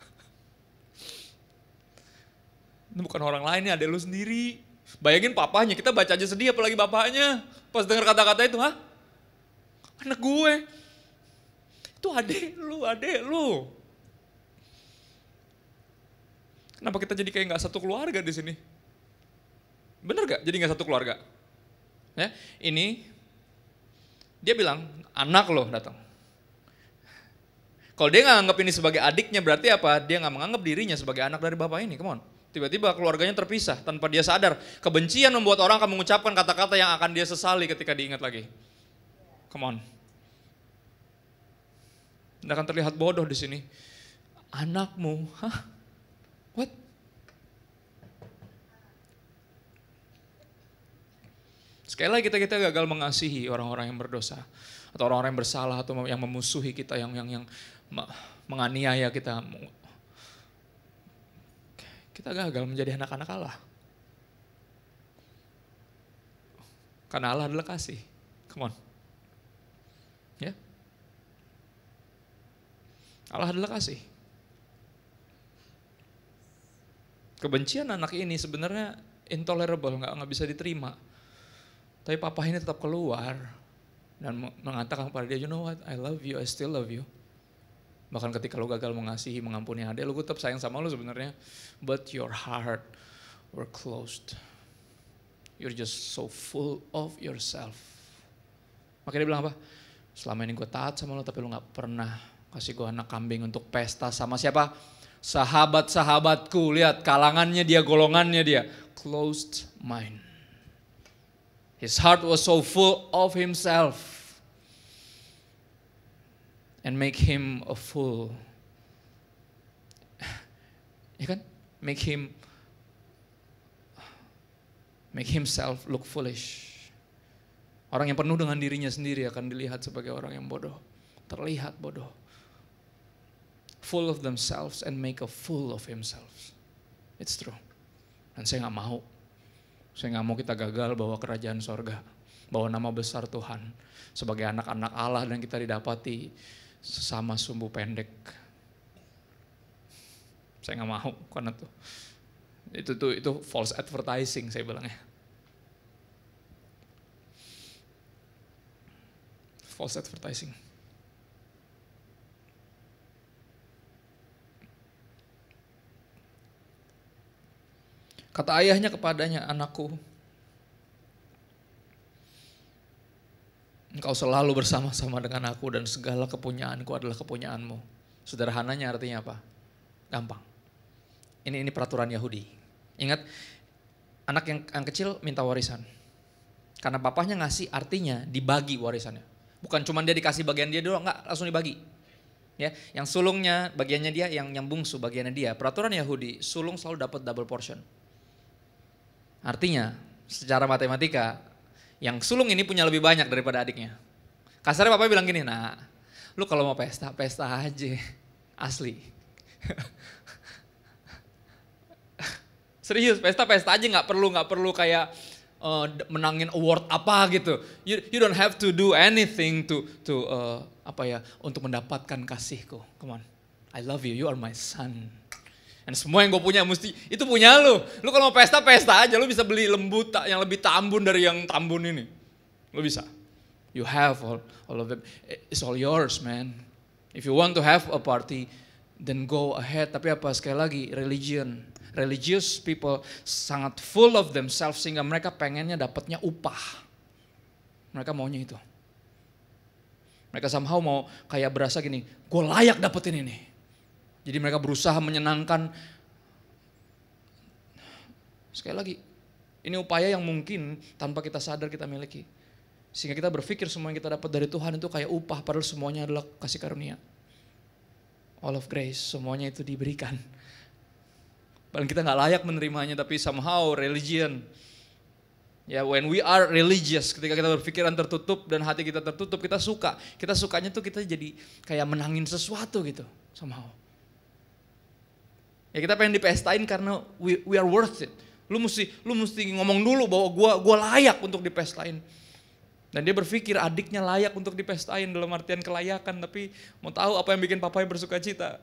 Itu bukan orang lain, ini adik lo sendiri. Bayangin papanya, kita baca aja sedih apalagi bapaknya. Pas dengar kata-kata itu, hah? Anak gue. Itu adik lu, adik lu. Kenapa kita jadi kayak nggak satu keluarga di sini? Bener gak? Jadi nggak satu keluarga? Ya, ini dia bilang anak lo datang. Kalau dia nggak anggap ini sebagai adiknya, berarti apa? Dia nggak menganggap dirinya sebagai anak dari bapak ini. Come on. Tiba-tiba keluarganya terpisah tanpa dia sadar. Kebencian membuat orang akan mengucapkan kata-kata yang akan dia sesali ketika diingat lagi. Come on. Anda akan terlihat bodoh di sini. Anakmu, hah? What? Sekali lagi kita kita gagal mengasihi orang-orang yang berdosa atau orang-orang yang bersalah atau yang memusuhi kita, yang yang yang menganiaya kita. Kita gagal menjadi anak-anak Allah. Karena Allah adalah kasih. Come on. Ya. Allah adalah kasih. Kebencian anak ini sebenarnya intolerable, nggak nggak bisa diterima. Tapi papa ini tetap keluar dan mengatakan kepada dia, you know what, I love you, I still love you. Bahkan ketika lu gagal mengasihi, mengampuni adik, lu tetap sayang sama lu sebenarnya. But your heart were closed. You're just so full of yourself. Makanya dia bilang apa? Selama ini gue taat sama lu, tapi lu gak pernah kasih gue anak kambing untuk pesta sama siapa? Sahabat-sahabatku. Lihat kalangannya dia, golongannya dia. Closed mind. His heart was so full of himself. And make him a fool. Ya kan? Make him make himself look foolish. Orang yang penuh dengan dirinya sendiri akan dilihat sebagai orang yang bodoh. Terlihat bodoh. Full of themselves and make a fool of himself. It's true. Dan saya gak mau. Saya gak mau kita gagal bawa kerajaan sorga. Bawa nama besar Tuhan. Sebagai anak-anak Allah dan kita didapati sesama sumbu pendek. Saya nggak mau karena tuh itu tuh itu false advertising saya bilangnya. False advertising. Kata ayahnya kepadanya, anakku, engkau selalu bersama-sama dengan aku dan segala kepunyaanku adalah kepunyaanmu. Sederhananya artinya apa? Gampang. Ini ini peraturan Yahudi. Ingat, anak yang, yang kecil minta warisan. Karena papahnya ngasih artinya dibagi warisannya. Bukan cuma dia dikasih bagian dia doang, enggak, langsung dibagi. Ya, yang sulungnya bagiannya dia, yang yang bungsu bagiannya dia. Peraturan Yahudi, sulung selalu dapat double portion. Artinya, secara matematika, yang sulung ini punya lebih banyak daripada adiknya. Kasarnya papa bilang gini, nah lu kalau mau pesta, pesta aja. Asli. Serius, pesta-pesta aja, gak perlu gak perlu kayak uh, menangin award apa gitu. You, you don't have to do anything to to uh, apa ya, untuk mendapatkan kasihku. Come on, I love you, you are my son. Dan semua yang gue punya mesti, itu punya lu. Lu kalau mau pesta, pesta aja. Lu bisa beli lembu yang lebih tambun dari yang tambun ini. Lu bisa. You have all, all of them. It's all yours, man. If you want to have a party, then go ahead. Tapi apa, sekali lagi, religion. Religious people sangat full of themselves sehingga mereka pengennya dapatnya upah. Mereka maunya itu. Mereka somehow mau kayak berasa gini, gue layak dapetin ini. Jadi mereka berusaha menyenangkan. Sekali lagi, ini upaya yang mungkin tanpa kita sadar kita miliki. Sehingga kita berpikir semua yang kita dapat dari Tuhan itu kayak upah, padahal semuanya adalah kasih karunia. All of grace, semuanya itu diberikan. Padahal kita gak layak menerimanya, tapi somehow religion. Ya, when we are religious, ketika kita berpikiran tertutup dan hati kita tertutup, kita suka. Kita sukanya tuh kita jadi kayak menangin sesuatu gitu, somehow. Ya kita pengen dipestain karena we, we are worth it. Lu mesti lu mesti ngomong dulu bahwa gua gua layak untuk dipestain. Dan dia berpikir adiknya layak untuk dipestain dalam artian kelayakan, tapi mau tahu apa yang bikin papanya bersuka cita?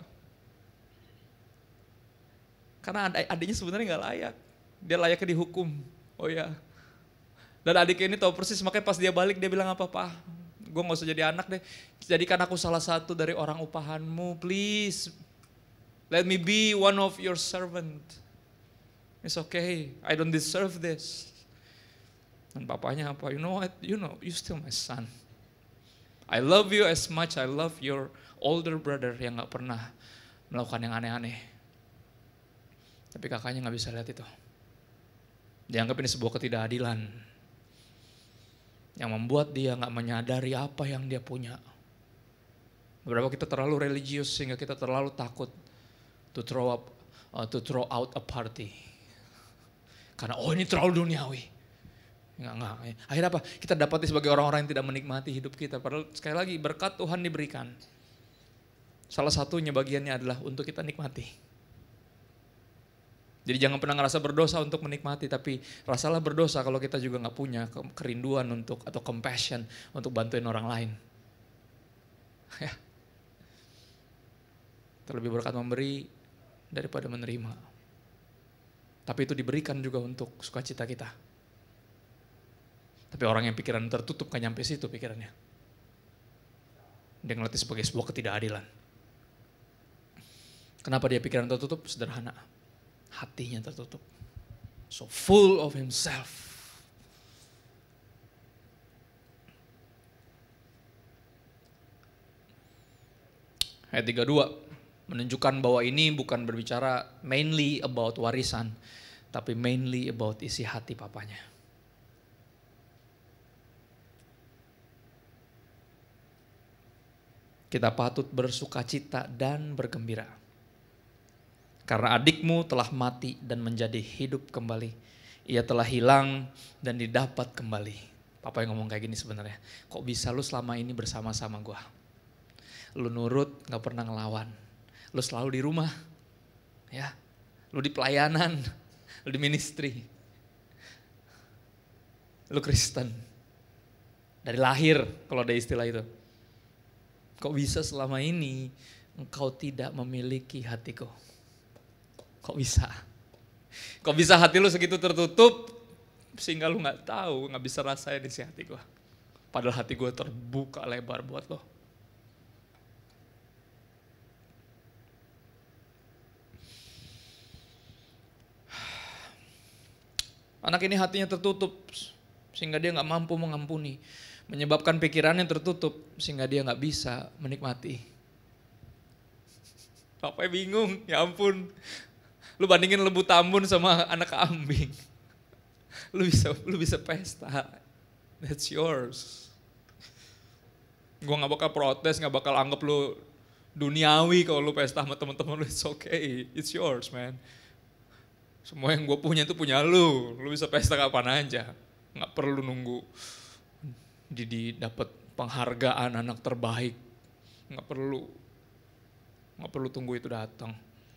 Karena adiknya sebenarnya nggak layak. Dia layaknya dihukum. Oh ya. Dan adiknya ini tahu persis, makanya pas dia balik dia bilang apa, "Pak, gue nggak usah jadi anak deh. Jadikan aku salah satu dari orang upahanmu, please. Let me be one of your servant. It's okay, I don't deserve this." Dan papanya apa? You know what? You know, you still my son. I love you as much I love your older brother yang gak pernah melakukan yang aneh-aneh. Tapi kakaknya gak bisa lihat itu. Dianggap ini sebuah ketidakadilan yang membuat dia gak menyadari apa yang dia punya. Beberapa kita terlalu religius sehingga kita terlalu takut to throw up, uh, to throw out a party. Karena oh ini terlalu duniawi. Enggak, enggak. Akhirnya apa? Kita dapati sebagai orang-orang yang tidak menikmati hidup kita. Padahal sekali lagi berkat Tuhan diberikan. Salah satunya bagiannya adalah untuk kita nikmati. Jadi jangan pernah ngerasa berdosa untuk menikmati, tapi rasalah berdosa kalau kita juga gak punya kerinduan untuk atau compassion untuk bantuin orang lain. Ya. Terlebih berkat memberi daripada menerima. Tapi itu diberikan juga untuk sukacita kita. Tapi orang yang pikiran tertutup gak nyampe situ pikirannya. Dia ngeliatnya sebagai sebuah ketidakadilan. Kenapa dia pikiran tertutup? Sederhana. Hatinya tertutup. So full of himself. Ayat tiga puluh dua menunjukkan bahwa ini bukan berbicara mainly about warisan, tapi mainly about isi hati papanya. Kita patut bersukacita dan bergembira. Karena adikmu telah mati dan menjadi hidup kembali. Ia telah hilang dan didapat kembali. Papa yang ngomong kayak gini sebenarnya. Kok bisa lu selama ini bersama-sama gua? Lu nurut, gak pernah ngelawan. Lu selalu di rumah. Ya, lu di pelayanan. Lu di ministry. Lu Kristen. Dari lahir kalau ada istilah itu. Kok bisa selama ini engkau tidak memiliki hatiku? Kok bisa? Kok bisa hati lu segitu tertutup sehingga lu gak tahu, gak bisa rasain isi hati gua. Padahal hati gua terbuka lebar buat lo. Anak ini hatinya tertutup sehingga dia gak mampu mengampuni. Menyebabkan pikirannya tertutup sehingga dia gak bisa menikmati. Papa bingung, ya ampun. Lu bandingin lembu Tambun sama anak kambing. Lu bisa lu bisa pesta. That's yours. Gue gak bakal protes, gak bakal anggap lu duniawi kalau lu pesta sama teman-teman lu. It's okay, it's yours man. Semua yang gue punya itu punya lu. Lu bisa pesta kapan aja. Gak perlu nunggu Didi dapat penghargaan anak terbaik. Gak perlu. Gak perlu tunggu itu datang.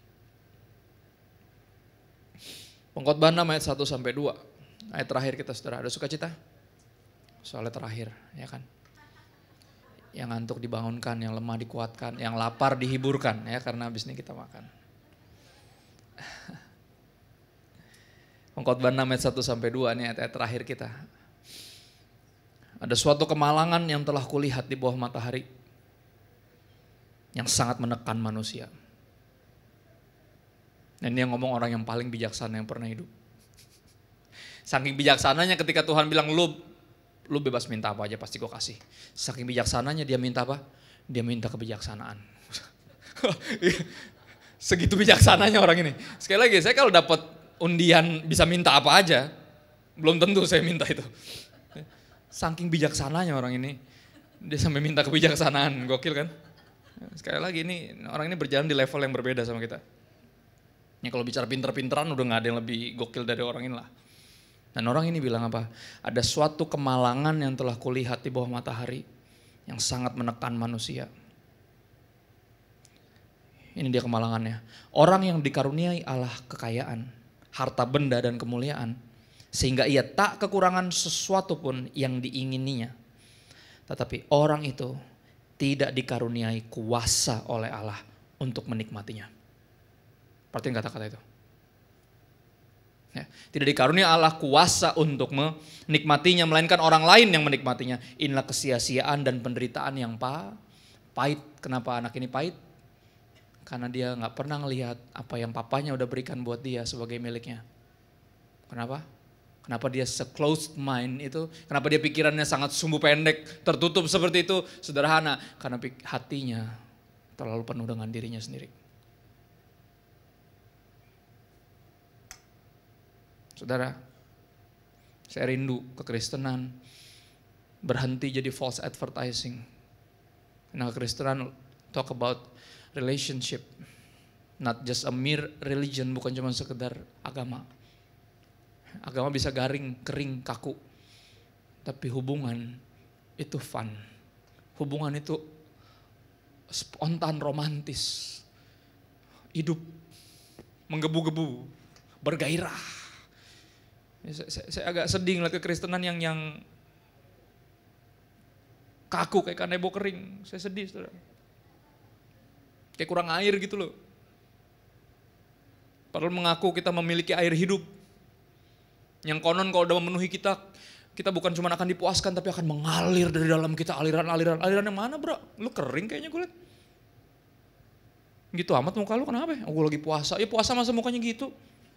Pengkhotbah enam ayat satu sampai dua. Ayat terakhir kita saudara, ada sukacita? Soalnya terakhir, ya kan? Yang ngantuk dibangunkan, yang lemah dikuatkan, yang lapar dihiburkan, ya karena habis ini kita makan. Pengkhotbah enam ayat satu sampai dua, ini ayat-ayat terakhir kita. Ada suatu kemalangan yang telah kulihat di bawah matahari, yang sangat menekan manusia. Dan ini yang ngomong orang yang paling bijaksana yang pernah hidup. Saking bijaksananya ketika Tuhan bilang lu, lu bebas minta apa aja pasti gue kasih. Saking bijaksananya dia minta apa? Dia minta kebijaksanaan. Segitu bijaksananya orang ini. Sekali lagi, saya kalau dapat undian bisa minta apa aja, belum tentu saya minta itu. Saking bijaksananya orang ini, dia sampai minta kebijaksanaan, gokil kan? Sekali lagi ini orang ini berjalan di level yang berbeda sama kita. Ya kalau bicara pinter-pinteran udah gak ada yang lebih gokil dari orang ini lah. Dan orang ini bilang apa? Ada suatu kemalangan yang telah kulihat di bawah matahari yang sangat menekan manusia. Ini dia kemalangannya. Orang yang dikaruniai Allah kekayaan, harta benda dan kemuliaan, sehingga ia tak kekurangan sesuatu pun yang diingininya. Tetapi orang itu tidak dikaruniai kuasa oleh Allah untuk menikmatinya. Perhatiin kata-kata itu. Ya, tidak dikaruniai Allah kuasa untuk menikmatinya, melainkan orang lain yang menikmatinya. Inilah kesia-siaan dan penderitaan yang pahit. Kenapa anak ini pahit? Karena dia gak pernah ngelihat apa yang papanya udah berikan buat dia sebagai miliknya. Kenapa? Kenapa dia se-closed mind itu? Kenapa dia pikirannya sangat sumbu pendek, tertutup seperti itu? Sederhana, karena hatinya terlalu penuh dengan dirinya sendiri. Saudara, saya rindu kekristenan berhenti jadi false advertising. Nah, kekristenan talk about relationship, not just a mere religion, bukan cuma sekedar agama. Agama bisa garing, kering, kaku. Tapi hubungan itu fun. Hubungan itu spontan, romantis. Hidup, menggebu-gebu, bergairah. Saya, saya, saya agak sedih ngeliat kekristenan yang yang kaku kayak kanebo kering. Saya sedih, saudara. Kayak kurang air gitu loh. Padahal mengaku kita memiliki air hidup. Yang konon kalau udah memenuhi kita, kita bukan cuma akan dipuaskan tapi akan mengalir dari dalam kita aliran-aliran. Aliran yang mana bro? Lu kering kayaknya gue liat. Gitu amat muka lu kenapa? Oh, gue lagi puasa. Ya puasa masa mukanya gitu.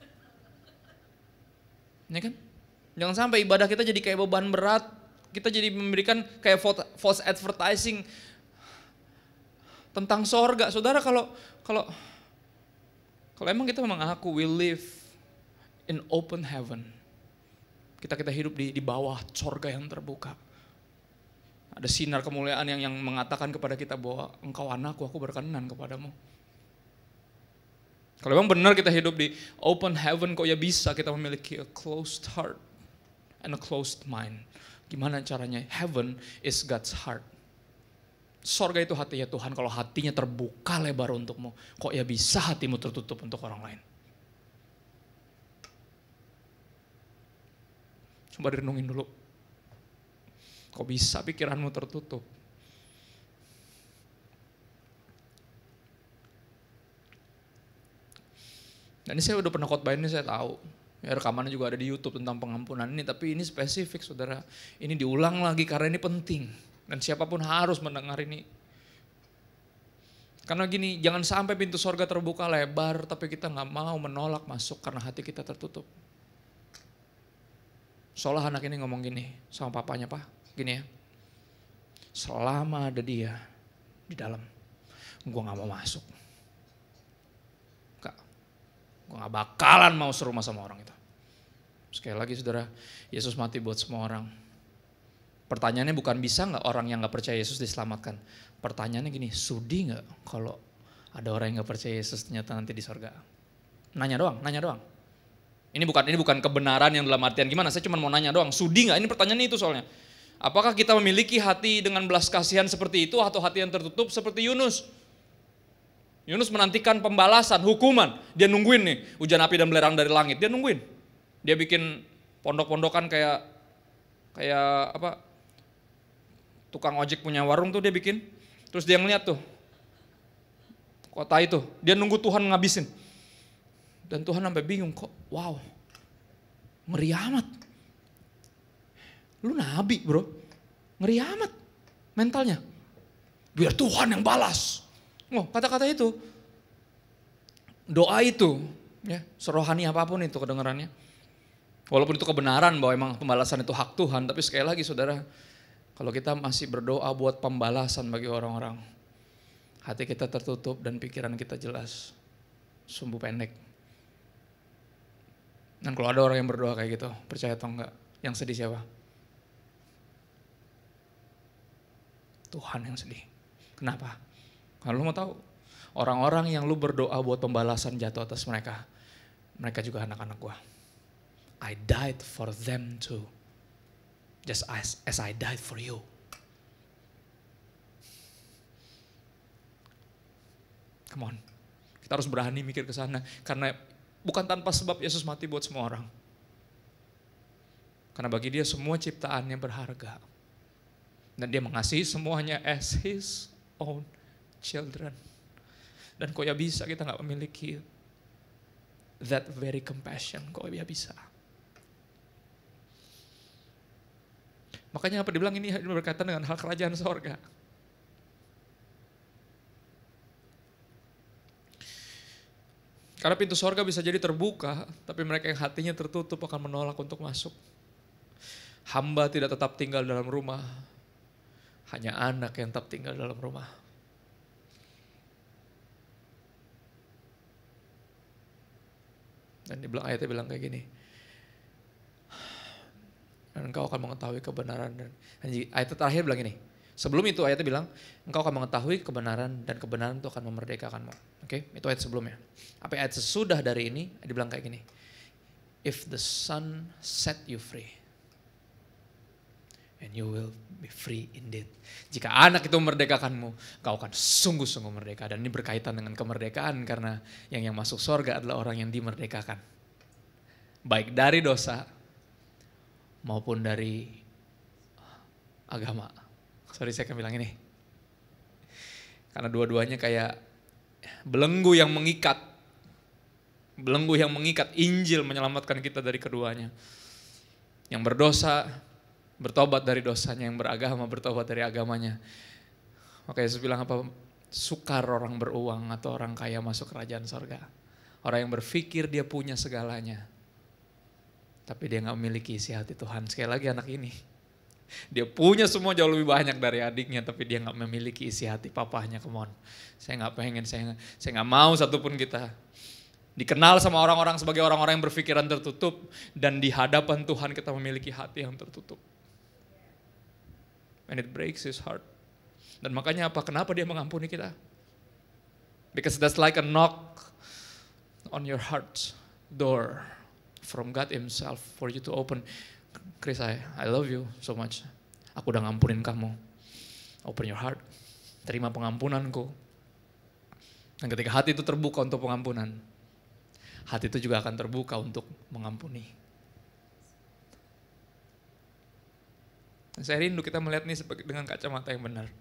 Ya kan? Jangan sampai ibadah kita jadi kayak beban berat. Kita jadi memberikan kayak false advertising tentang sorga. Saudara, kalau kalau kalau emang kita mengaku we live in open heaven, kita kita hidup di di bawah sorga yang terbuka. Ada sinar kemuliaan yang yang mengatakan kepada kita bahwa engkau anakku, aku berkenan kepadamu. Kalau memang benar kita hidup di open heaven, kok ya bisa kita memiliki a closed heart and a closed mind. Gimana caranya? Heaven is God's heart. Sorga itu hatinya Tuhan, kalau hatinya terbuka lebar untukmu, kok ya bisa hatimu tertutup untuk orang lain? Coba direnungin dulu. Kok bisa pikiranmu tertutup? Dan ini saya udah pernah khotbah ini, saya tahu. Ya, rekamannya juga ada di YouTube tentang pengampunan ini, tapi ini spesifik saudara. Ini diulang lagi karena ini penting. Dan siapapun harus mendengar ini. Karena gini, jangan sampai pintu sorga terbuka lebar, tapi kita gak mau menolak masuk karena hati kita tertutup. Seolah anak ini ngomong gini sama papanya, Pak, gini ya. Selama ada dia di dalam, gue gak mau masuk. Gak, gue gak bakalan mau serumah sama orang itu. Sekali lagi saudara, Yesus mati buat semua orang. Pertanyaannya bukan bisa gak orang yang gak percaya Yesus diselamatkan. Pertanyaannya gini, sudi gak kalau ada orang yang gak percaya Yesus ternyata nanti di sorga? Nanya doang, nanya doang. Ini bukan ini bukan kebenaran yang dalam artian gimana, saya cuma mau nanya doang. Sudi gak? Ini pertanyaannya itu soalnya. Apakah kita memiliki hati dengan belas kasihan seperti itu atau hati yang tertutup seperti Yunus? Yunus menantikan pembalasan, hukuman. Dia nungguin nih, hujan api dan belerang dari langit. Dia nungguin. Dia bikin pondok-pondokan kayak kayak apa? Tukang ojek punya warung tuh dia bikin. Terus dia ngeliat tuh kota itu. Dia nunggu Tuhan ngabisin. Dan Tuhan sampai bingung kok. Wow. Ngeri amat. Lu nabi bro. Ngeri amat mentalnya. Biar Tuhan yang balas. Oh, kata-kata itu. Doa itu. Ya, serohani apapun itu kedengarannya. Walaupun itu kebenaran bahwa emang pembalasan itu hak Tuhan. Tapi sekali lagi saudara. Kalau kita masih berdoa buat pembalasan bagi orang-orang, hati kita tertutup dan pikiran kita jelas. sumbu pendek. Dan kalau ada orang yang berdoa kayak gitu, percaya atau enggak, yang sedih siapa? Tuhan yang sedih. Kenapa? Kalau lu mau tahu, orang-orang yang lu berdoa buat pembalasan jatuh atas mereka, mereka juga anak-anak gua. I died for them too. Just as, as I died for you. Come on. Kita harus berani mikir ke sana. Karena bukan tanpa sebab Yesus mati buat semua orang. Karena bagi dia semua ciptaannya berharga. Dan dia mengasihi semuanya as his own children. Dan kok ya bisa kita gak memiliki that very compassion. Kok ya bisa. Makanya apa dibilang ini berkaitan dengan hal kerajaan sorga. Karena pintu sorga bisa jadi terbuka, tapi mereka yang hatinya tertutup akan menolak untuk masuk. Hamba tidak tetap tinggal dalam rumah, hanya anak yang tetap tinggal dalam rumah. Dan dibilang, ayatnya bilang kayak gini, dan engkau akan mengetahui kebenaran. Dan ayat terakhir bilang gini, sebelum itu ayatnya bilang, engkau akan mengetahui kebenaran dan kebenaran itu akan memerdekakanmu. Oke, okay? Itu ayat sebelumnya. Apa ayat sesudah dari ini, dibilang kayak gini, if the Son set you free, and you will be free indeed. Jika anak itu memerdekakanmu, kau akan sungguh-sungguh merdeka. Dan ini berkaitan dengan kemerdekaan karena yang yang masuk surga adalah orang yang dimerdekakan. Baik dari dosa maupun dari agama. Sorry saya akan bilang ini. Karena dua-duanya kayak belenggu yang mengikat. Belenggu yang mengikat. Injil menyelamatkan kita dari keduanya. Yang berdosa bertobat dari dosanya, yang beragama bertobat dari agamanya. Maka Yesus bilang apa? Sukar orang beruang atau orang kaya masuk kerajaan sorga. Orang yang berpikir dia punya segalanya, tapi dia gak memiliki isi hati Tuhan. Sekali lagi anak ini, dia punya semua jauh lebih banyak dari adiknya, tapi dia gak memiliki isi hati papahnya. Come on, saya gak pengen, saya, saya gak mau satupun kita dikenal sama orang-orang sebagai orang-orang yang berpikiran tertutup, dan di hadapan Tuhan kita memiliki hati yang tertutup. And it breaks his heart. Dan makanya apa? Kenapa dia mengampuni kita? Because that's like a knock on your heart door from God himself for you to open. Chris, I, I love you so much. Aku udah ngampunin kamu. Open your heart. Terima pengampunanku. Dan ketika hati itu terbuka untuk pengampunan, hati itu juga akan terbuka untuk mengampuni. Saya rindu kita melihat ini dengan kacamata yang benar.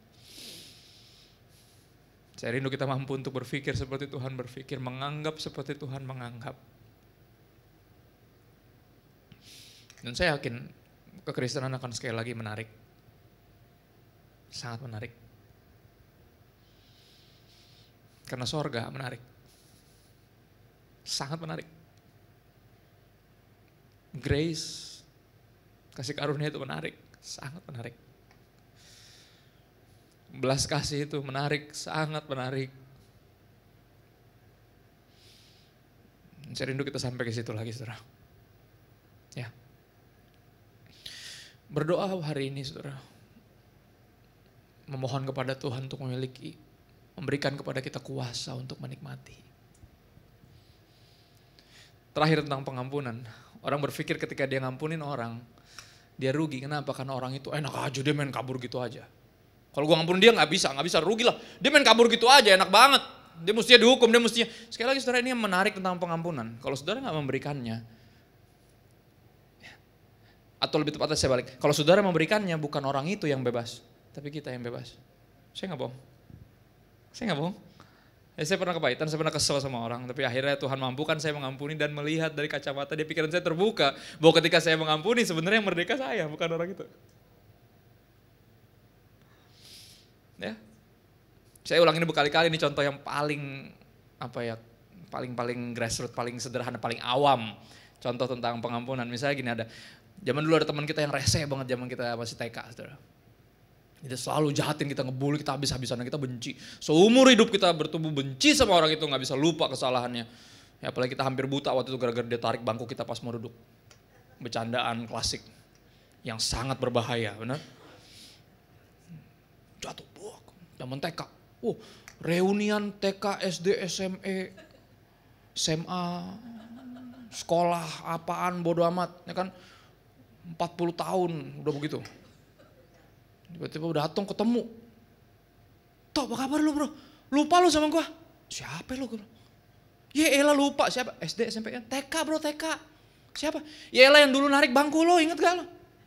Saya rindu kita mampu untuk berpikir seperti Tuhan berpikir, menganggap seperti Tuhan menganggap. Dan saya yakin kekristenan akan sekali lagi menarik. Sangat menarik. Karena sorga menarik. Sangat menarik. Grace, kasih karunia itu menarik. Sangat menarik. Belas kasih itu menarik, sangat menarik. Saya rindu kita sampai ke situ lagi, saudara. Ya. Berdoa hari ini, saudara. Memohon kepada Tuhan untuk memiliki, memberikan kepada kita kuasa untuk menikmati. Terakhir tentang pengampunan. Orang berpikir ketika dia ngampunin orang, dia rugi. Kenapa? Karena orang itu enak aja, dia main kabur gitu aja. Kalau gue ngampunin dia gak bisa, gak bisa, rugi lah. Dia main kabur gitu aja, enak banget. Dia mestinya dihukum, dia mestinya. Sekali lagi saudara, ini yang menarik tentang pengampunan. Kalau saudara gak memberikannya, atau lebih tepatnya saya balik, kalau saudara memberikannya bukan orang itu yang bebas, tapi kita yang bebas. Saya gak bohong. Saya gak bohong. Ya, saya pernah kepahitan, saya pernah kesel sama orang, tapi akhirnya Tuhan mampukan saya mengampuni dan melihat dari kacamata dia, pikiran saya terbuka bahwa ketika saya mengampuni sebenarnya yang merdeka saya, bukan orang itu. Ya, saya ulang ini berkali-kali, ini contoh yang paling apa ya, paling-paling grassroots, paling sederhana, paling awam. Contoh tentang pengampunan, misalnya gini, ada zaman dulu ada teman kita yang rese banget zaman kita masih T K, saudara. Dia selalu jahatin kita, ngebully kita habis-habisan, kita benci. Seumur hidup kita bertumbuh benci sama orang itu, gak bisa lupa kesalahannya. Ya, apalagi kita hampir buta waktu itu gara-gara dia tarik bangku kita pas mau duduk. Bercandaan klasik yang sangat berbahaya, benar? Jatuh, buak, zaman T K. Oh, reunian T K, S D, S M E, S M A, sekolah apaan bodo amat, ya kan? empat puluh tahun udah begitu. Tiba-tiba udah datang ketemu. Toh, apa kabar lu bro? Lupa lu sama gua? Siapa lu? Ya elah lupa, siapa? S D, S M P, T K bro, T K. Siapa? Ya elah yang dulu narik bangku lo, inget gak lo?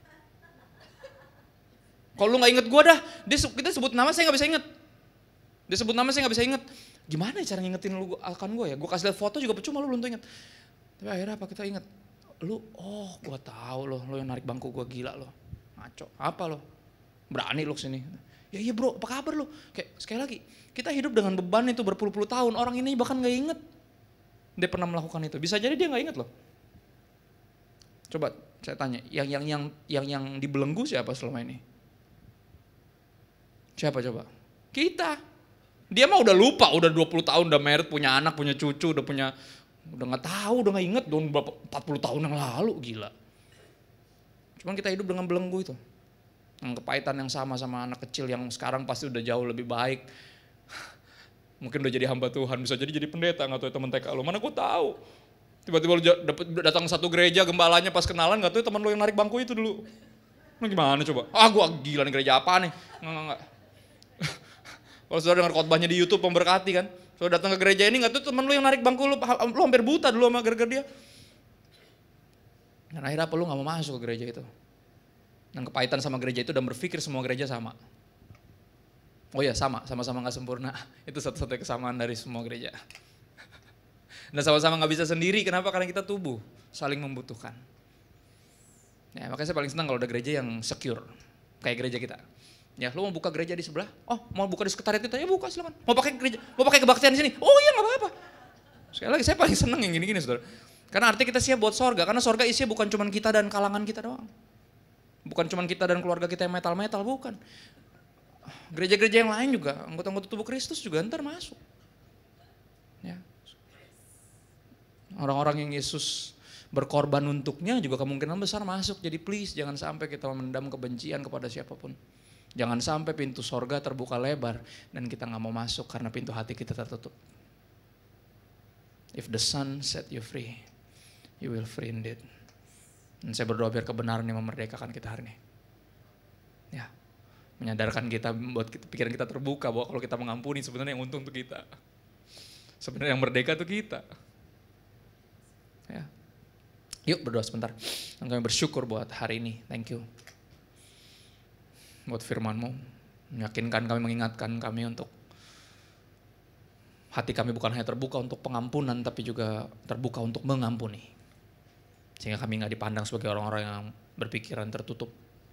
Kalau lu gak inget gua dah, dia, kita sebut nama saya gak bisa inget. Dia sebut nama saya gak bisa inget. Gimana ya cara ngingetin lu akan gua ya? Gua kasih lihat foto juga percuma lu belum tuh inget. Tapi akhirnya apa kita inget? Lu, oh gua tahu lo, lo yang narik bangku gua, gila lo. Ngaco, apa lo? Berani lo kesini. Ya iya bro, apa kabar lo? Kayak sekali lagi, kita hidup dengan beban itu berpuluh-puluh tahun. Orang ini bahkan gak inget dia pernah melakukan itu. Bisa jadi dia gak inget loh. Coba saya tanya, yang yang yang yang yang dibelenggu siapa selama ini? Siapa coba? Kita. Dia mah udah lupa, udah dua puluh tahun, udah married, punya anak, punya cucu, udah punya, udah gak tahu, udah gak inget dong berapa empat puluh tahun yang lalu, gila. Cuman kita hidup dengan belenggu itu. Yang kepahitan yang sama sama anak kecil yang sekarang pasti udah jauh lebih baik. Mungkin udah jadi hamba Tuhan, bisa jadi jadi pendeta, gak tahu teman T K lo, mana gue tahu. Tiba-tiba lu datang satu gereja, gembalanya pas kenalan gak tahu teman lo yang narik bangku itu dulu. Lu gimana coba? Ah gua gila nih gereja apa nih? Enggak, enggak, enggak. Kalau saudara dengar khotbahnya di YouTube memberkati kan. Saudara datang ke gereja ini gak tahu teman lu yang narik bangku lu, lu hampir buta dulu sama gara-gara dia. Dan akhirnya apa lu gak mau masuk ke gereja itu. Dan kepahitan sama gereja itu dan berpikir semua gereja sama. Oh ya sama, sama-sama gak sempurna. Itu satu-satunya kesamaan dari semua gereja. Dan sama-sama gak bisa sendiri, kenapa? Karena kita tubuh, saling membutuhkan. Ya, makanya saya paling senang kalau ada gereja yang secure, kayak gereja kita. Ya, lu mau buka gereja di sebelah? Oh, mau buka di sekretariat kita? Ya buka silakan. Mau pakai gereja, mau pakai kebaktian di sini? Oh iya nggak apa-apa. Sekali lagi saya paling senang yang gini-gini saudara. Karena arti kita siap buat sorga, karena sorga isinya bukan cuma kita dan kalangan kita doang. Bukan cuma kita dan keluarga kita yang metal-metal, bukan. Gereja-gereja yang lain juga, anggota-anggota tubuh Kristus juga ntar masuk. Ya. Orang-orang yang Yesus berkorban untuknya juga kemungkinan besar masuk. Jadi please jangan sampai kita memendam kebencian kepada siapapun. Jangan sampai pintu sorga terbuka lebar dan kita gak mau masuk karena pintu hati kita tertutup. If the Son set you free, you will free indeed. Dan saya berdoa biar kebenaran yang memerdekakan kita hari ini. Ya, menyadarkan kita, buat kita, pikiran kita terbuka bahwa kalau kita mengampuni sebenarnya yang untung untuk kita. Sebenarnya yang merdeka itu kita. Ya. Yuk berdoa sebentar. Dan kami bersyukur buat hari ini. Thank you. Buat firman-Mu. Meyakinkan kami, mengingatkan kami untuk hati kami bukan hanya terbuka untuk pengampunan, tapi juga terbuka untuk mengampuni. Sehingga kami gak dipandang sebagai orang-orang yang berpikiran tertutup.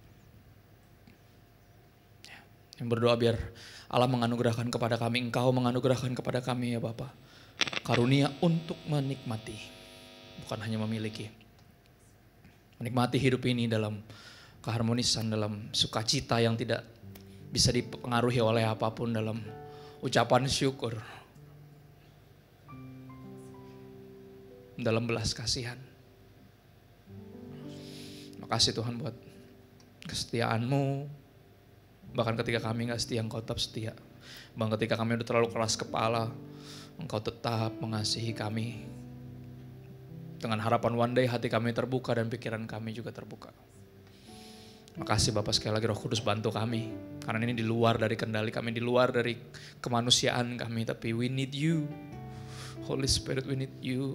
Ya. Yang berdoa biar Allah menganugerahkan kepada kami, Engkau menganugerahkan kepada kami ya Bapa, karunia untuk menikmati. Bukan hanya memiliki. Menikmati hidup ini dalam keharmonisan, dalam sukacita yang tidak bisa dipengaruhi oleh apapun, dalam ucapan syukur, dalam belas kasihan. Makasih Tuhan buat kesetiaan-Mu. Bahkan ketika kami gak setia, Engkau tetap setia. Bahkan ketika kami udah terlalu keras kepala, Engkau tetap mengasihi kami. Dengan harapan one day hati kami terbuka dan pikiran kami juga terbuka. Makasih Bapak, sekali lagi Roh Kudus bantu kami. Karena ini di luar dari kendali kami, di luar dari kemanusiaan kami. Tapi we need you. Holy Spirit, we need you.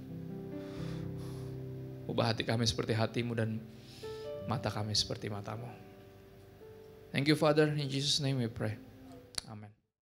Ubah hati kami seperti hati-Mu dan mata kami seperti mata-Mu. Thank you Father, in Jesus' name we pray. Amen.